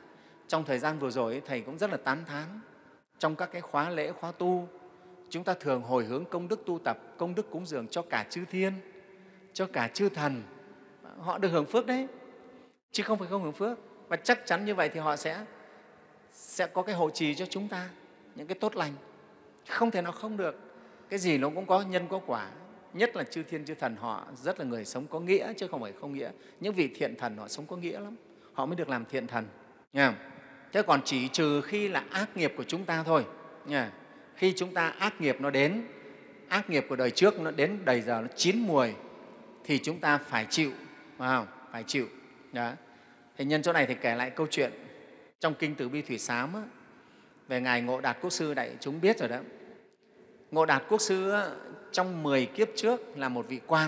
trong thời gian vừa rồi ấy, Thầy cũng rất là tán thán. Trong các cái khóa lễ, khóa tu, chúng ta thường hồi hướng công đức tu tập, công đức cúng dường cho cả chư thiên, cho cả chư thần. Họ được hưởng phước đấy, chứ không phải không hưởng phước. Và chắc chắn như vậy thì họ sẽ, sẽ có cái hộ trì cho chúng ta, những cái tốt lành. Không thể nào không được. Cái gì nó cũng có nhân có quả. Nhất là chư thiên chư thần họ rất là người sống có nghĩa chứ không phải không nghĩa. Những vị thiện thần họ sống có nghĩa lắm, họ mới được làm thiện thần. Nghe không? Thế còn chỉ trừ khi là ác nghiệp của chúng ta thôi. Nghe? Khi chúng ta ác nghiệp nó đến, ác nghiệp của đời trước nó đến đầy giờ, nó chín mùi thì chúng ta phải chịu, phải không? Phải chịu. Đó. Thì nhân chỗ này thì kể lại câu chuyện trong Kinh Từ Bi Thủy Sám á, về Ngài Ngộ Đạt Quốc Sư, đại chúng biết rồi đó. Ngộ Đạt Quốc Sư á, trong mười kiếp trước là một vị quan,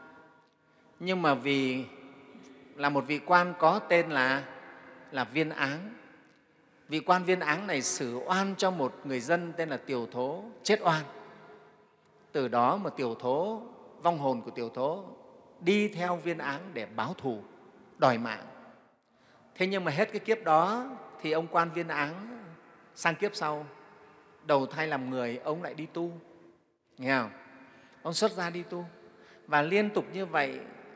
nhưng mà vì là một vị quan có tên là, là Viên Áng. Vị quan Viên Áng này xử oan cho một người dân tên là Tiều Thố chết oan. Từ đó mà Tiều Thố, vong hồn của Tiều Thố đi theo Viên Áng để báo thù, đòi mạng. Thế nhưng mà hết cái kiếp đó thì ông quan Viên Áng sang kiếp sau đầu thai làm người, ông lại đi tu. Nghe không? Ông xuất gia đi tu. Và liên tục như vậy,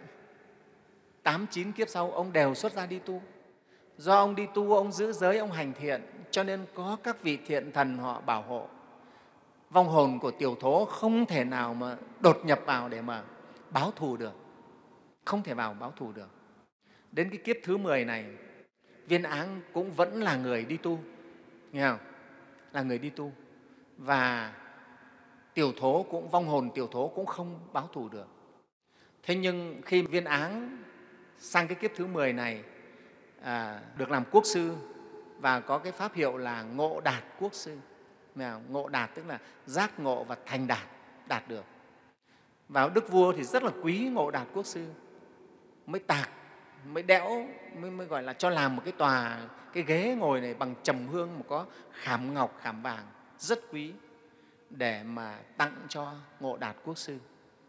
tám chín kiếp sau ông đều xuất gia đi tu. Do ông đi tu, ông giữ giới, ông hành thiện, cho nên có các vị thiện thần họ bảo hộ. Vong hồn của Tiều Thố không thể nào mà đột nhập vào để mà báo thù được, không thể vào báo thù được. Đến cái kiếp thứ mười này, Viên Áng cũng vẫn là người đi tu, nghe không? Là người đi tu. Và Tiều Thố cũng, vong hồn Tiều Thố cũng không báo thù được. Thế nhưng khi Viên Áng sang cái kiếp thứ mười này à, được làm quốc sư và có cái pháp hiệu là Ngộ Đạt Quốc Sư. Ngộ Đạt tức là giác ngộ và thành đạt, đạt được. Và Đức Vua thì rất là quý Ngộ Đạt Quốc Sư, mới tạc, mới đẽo, mới, mới gọi là cho làm một cái tòa, cái ghế ngồi này bằng trầm hương mà có khảm ngọc, khảm vàng, rất quý, để mà tặng cho Ngộ Đạt Quốc Sư.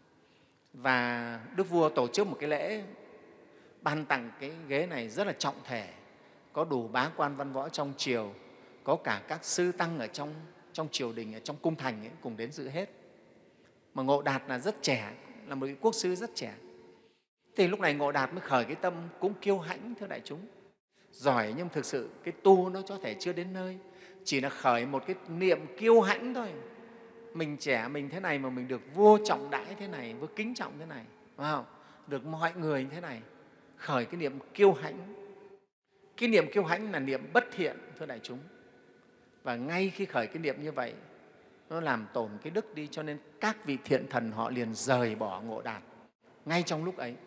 Và Đức Vua tổ chức một cái lễ ban tặng cái ghế này rất là trọng thể, có đủ bá quan văn võ trong triều, có cả các sư tăng ở trong, trong triều đình, ở trong cung thành ấy, cùng đến dự hết. Mà Ngộ Đạt là rất trẻ, là một quốc sư rất trẻ. Thì lúc này Ngộ Đạt mới khởi cái tâm cũng kiêu hãnh, thưa đại chúng. Giỏi nhưng thực sự cái tu nó có thể chưa đến nơi, chỉ là khởi một cái niệm kiêu hãnh thôi. Mình trẻ, mình thế này mà mình được vua trọng đãi thế này, vua kính trọng thế này, phải không? Được mọi người thế này, khởi cái niệm kiêu hãnh. Cái niệm kiêu hãnh là niệm bất thiện, thưa đại chúng. Và ngay khi khởi cái niệm như vậy, nó làm tổn cái đức đi, cho nên các vị thiện thần họ liền rời bỏ Ngộ Đạt ngay trong lúc ấy.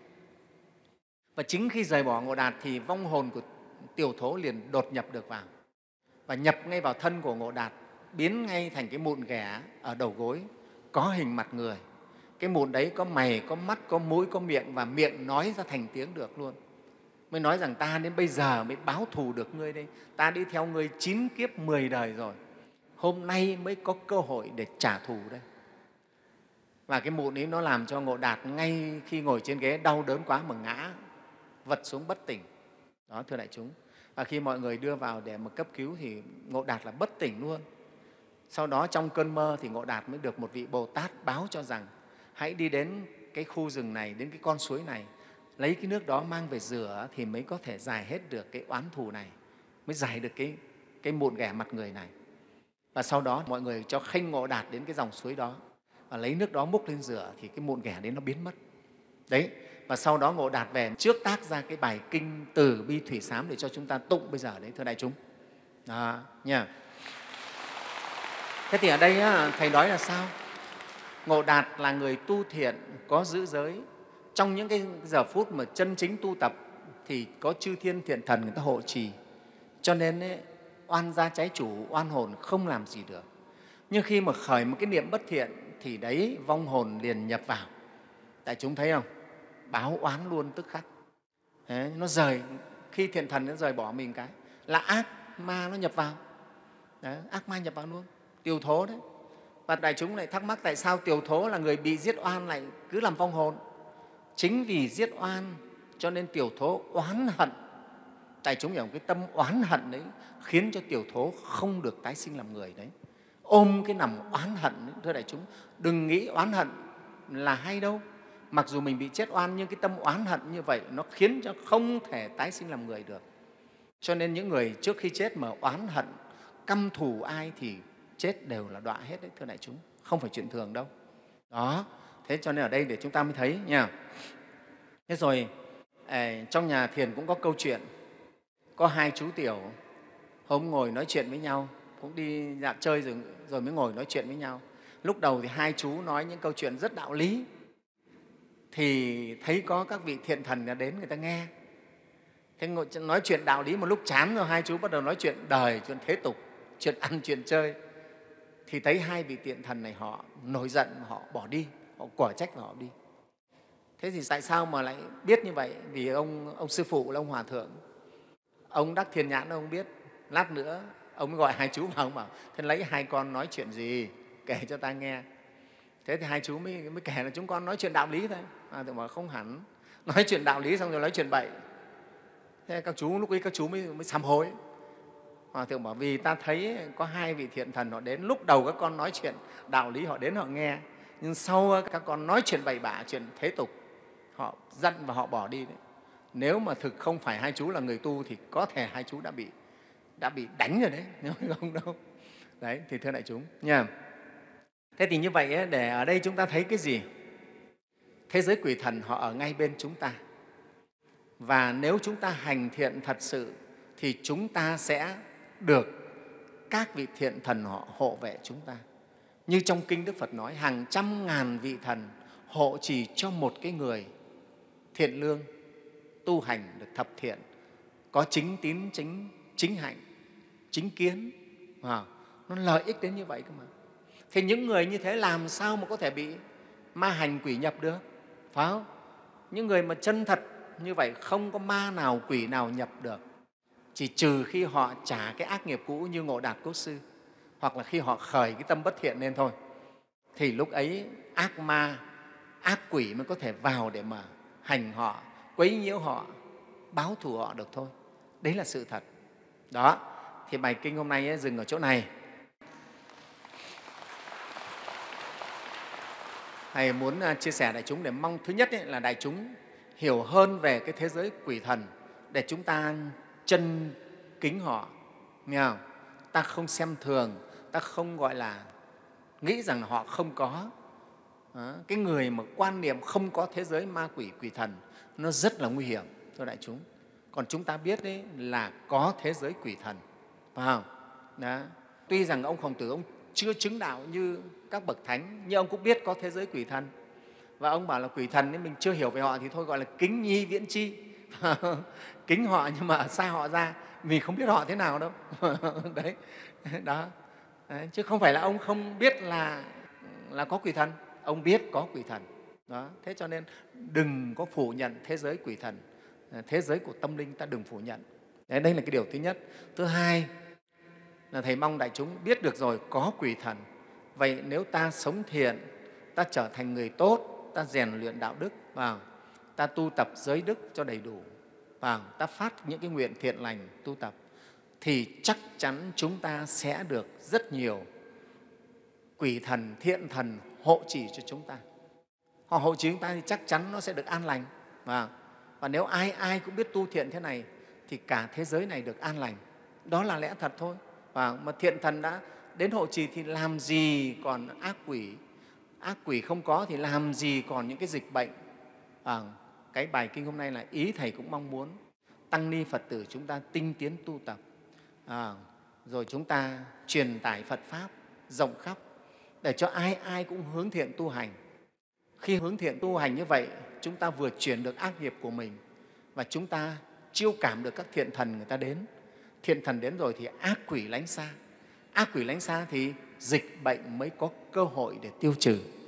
Và chính khi rời bỏ Ngộ Đạt thì vong hồn của Tiều Thố liền đột nhập được vào và nhập ngay vào thân của Ngộ Đạt, biến ngay thành cái mụn ghẻ ở đầu gối, có hình mặt người. Cái mụn đấy có mày, có mắt, có mũi, có miệng, và miệng nói ra thành tiếng được luôn. Mới nói rằng ta đến bây giờ mới báo thù được ngươi đây, ta đi theo ngươi chín kiếp mười đời rồi, hôm nay mới có cơ hội để trả thù đây. Và cái mụn ấy nó làm cho Ngộ Đạt ngay khi ngồi trên ghế đau đớn quá mà ngã vật xuống bất tỉnh. Đó, thưa đại chúng. Và khi mọi người đưa vào để mà cấp cứu thì Ngộ Đạt là bất tỉnh luôn. Sau đó trong cơn mơ thì Ngộ Đạt mới được một vị Bồ Tát báo cho rằng hãy đi đến cái khu rừng này, đến cái con suối này, lấy cái nước đó mang về rửa thì mới có thể giải hết được cái oán thù này, mới giải được cái, cái mụn ghẻ mặt người này. Và sau đó mọi người cho khênh Ngộ Đạt đến cái dòng suối đó và lấy nước đó múc lên rửa thì cái mụn ghẻ đấy nó biến mất. Đấy, và sau đó Ngộ Đạt về trước tác ra cái bài kinh Từ Bi Thủy Sám để cho chúng ta tụng bây giờ đấy, thưa đại chúng. Đó, nha. Thế thì ở đây Thầy nói là sao? Ngộ Đạt là người tu thiện, có giữ giới. Trong những cái giờ phút mà chân chính tu tập thì có chư thiên thiện thần người ta hộ trì. Cho nên ấy, oan gia trái chủ, oan hồn không làm gì được. Nhưng khi mà khởi một cái niệm bất thiện thì đấy vong hồn liền nhập vào. Đại chúng thấy không? Báo oán luôn tức khắc. Đấy, nó rời, khi thiện thần nó rời bỏ mình cái là ác ma nó nhập vào. Đấy, ác ma nhập vào luôn. Tiều Thố đấy. Và đại chúng lại thắc mắc tại sao Tiều Thố là người bị giết oan lại cứ làm vong hồn. Chính vì giết oan cho nên Tiều Thố oán hận Đại chúng hiểu cái tâm oán hận đấy khiến cho tiểu thố không được tái sinh làm người đấy. Ôm cái nằm oán hận đấy, thưa đại chúng, đừng nghĩ oán hận là hay đâu. Mặc dù mình bị chết oan nhưng cái tâm oán hận như vậy nó khiến cho không thể tái sinh làm người được. Cho nên những người trước khi chết mà oán hận, căm thù ai thì chết đều là đọa hết đấy, thưa đại chúng, không phải chuyện thường đâu. Đó, thế cho nên ở đây để chúng ta mới thấy nha. Thế rồi à, trong nhà thiền cũng có câu chuyện, có hai chú tiểu hôm ngồi nói chuyện với nhau, cũng đi dạo chơi rồi, rồi mới ngồi nói chuyện với nhau. Lúc đầu thì hai chú nói những câu chuyện rất đạo lý, thì thấy có các vị thiện thần đến người ta nghe. Thế nói chuyện đạo lý một lúc chán rồi, hai chú bắt đầu nói chuyện đời, chuyện thế tục, chuyện ăn, chuyện chơi. Thì thấy hai vị thiện thần này họ nổi giận, họ bỏ đi, họ quả trách và họ đi. Thế thì tại sao mà lại biết như vậy? Vì ông, ông sư phụ là ông Hòa Thượng, ông đắc thiên nhãn, ông biết. Lát nữa ông mới gọi hai chú vào, ông bảo thế lấy hai con nói chuyện gì, kể cho ta nghe. Thế thì hai chú mới, mới kể là chúng con nói chuyện đạo lý thôi. À, thì bảo không hẳn, nói chuyện đạo lý xong rồi nói chuyện bậy. Thế các chú lúc ấy các chú mới, mới sám hối. Hòa Thượng bảo vì ta thấy có hai vị thiện thần họ đến, lúc đầu các con nói chuyện đạo lý họ đến họ nghe, nhưng sau các con nói chuyện bậy bạ, chuyện thế tục, họ giận và họ bỏ đi đấy. Nếu mà thực không phải hai chú là người tu thì có thể hai chú đã bị đã bị đánh rồi đấy, nếu không đâu. Đấy, thì thưa đại chúng nha. Thế thì như vậy ấy, để ở đây chúng ta thấy cái gì? Thế giới quỷ thần họ ở ngay bên chúng ta. Và nếu chúng ta hành thiện thật sự thì chúng ta sẽ được các vị thiện thần họ hộ vệ chúng ta. Như trong Kinh Đức Phật nói, hàng trăm ngàn vị thần hộ trì cho một cái người thiện lương, tu hành được thập thiện, có chính tín, chính, chính hạnh, chính kiến. À, nó lợi ích đến như vậy cơ mà. Thì những người như thế làm sao mà có thể bị ma hành quỷ nhập được? Phải không? Những người mà chân thật như vậy không có ma nào, quỷ nào nhập được. Chỉ trừ khi họ trả cái ác nghiệp cũ như Ngộ Đạt Quốc Sư, hoặc là khi họ khởi cái tâm bất thiện lên thôi, thì lúc ấy ác ma, ác quỷ mới có thể vào để mà hành họ, quấy nhiễu họ, báo thù họ được thôi. Đấy là sự thật. Đó, thì bài kinh hôm nay ấy, dừng ở chỗ này. Thầy muốn chia sẻ đại chúng để mong thứ nhất ấy, là đại chúng hiểu hơn về cái thế giới quỷ thần, để chúng ta chân kính họ, nghe không? Ta không xem thường, ta không gọi là nghĩ rằng họ không có. Đó, cái người mà quan niệm không có thế giới ma quỷ, quỷ thần nó rất là nguy hiểm, thưa đại chúng. Còn chúng ta biết đấy là có thế giới quỷ thần, phải không? Đó. Tuy rằng ông Khổng Tử ông chưa chứng đạo như các bậc thánh, nhưng ông cũng biết có thế giới quỷ thần. Và ông bảo là quỷ thần nếu mình chưa hiểu về họ thì thôi gọi là kính nhi viễn chi. Kính họ nhưng mà xa họ ra, mình không biết họ thế nào đâu. Đấy. Đó. Đấy. Chứ không phải là ông không biết là, là có quỷ thần, ông biết có quỷ thần. Đó. Thế cho nên đừng có phủ nhận thế giới quỷ thần, thế giới của tâm linh ta đừng phủ nhận. Đấy, đây là cái điều thứ nhất. Thứ hai là Thầy mong đại chúng biết được rồi, có quỷ thần. Vậy nếu ta sống thiện, ta trở thành người tốt, ta rèn luyện đạo đức, vào, ta tu tập giới đức cho đầy đủ, vào, ta phát những cái nguyện thiện lành tu tập, thì chắc chắn chúng ta sẽ được rất nhiều quỷ thần, thiện thần hộ trì cho chúng ta. Họ hộ trì chúng ta thì chắc chắn nó sẽ được an lành. Và, và nếu ai ai cũng biết tu thiện thế này thì cả thế giới này được an lành. Đó là lẽ thật thôi. Và mà thiện thần đã đến hộ trì thì làm gì còn ác quỷ. Ác quỷ không có thì làm gì còn những cái dịch bệnh. À, cái bài kinh hôm nay là ý Thầy cũng mong muốn tăng ni Phật tử chúng ta tinh tiến tu tập, à, rồi chúng ta truyền tải Phật Pháp rộng khắp để cho ai ai cũng hướng thiện tu hành. Khi hướng thiện tu hành như vậy, chúng ta vừa chuyển được ác nghiệp của mình và chúng ta chiêu cảm được các thiện thần người ta đến. Thiện thần đến rồi thì ác quỷ lánh xa. Ác quỷ lánh xa thì dịch bệnh mới có cơ hội để tiêu trừ.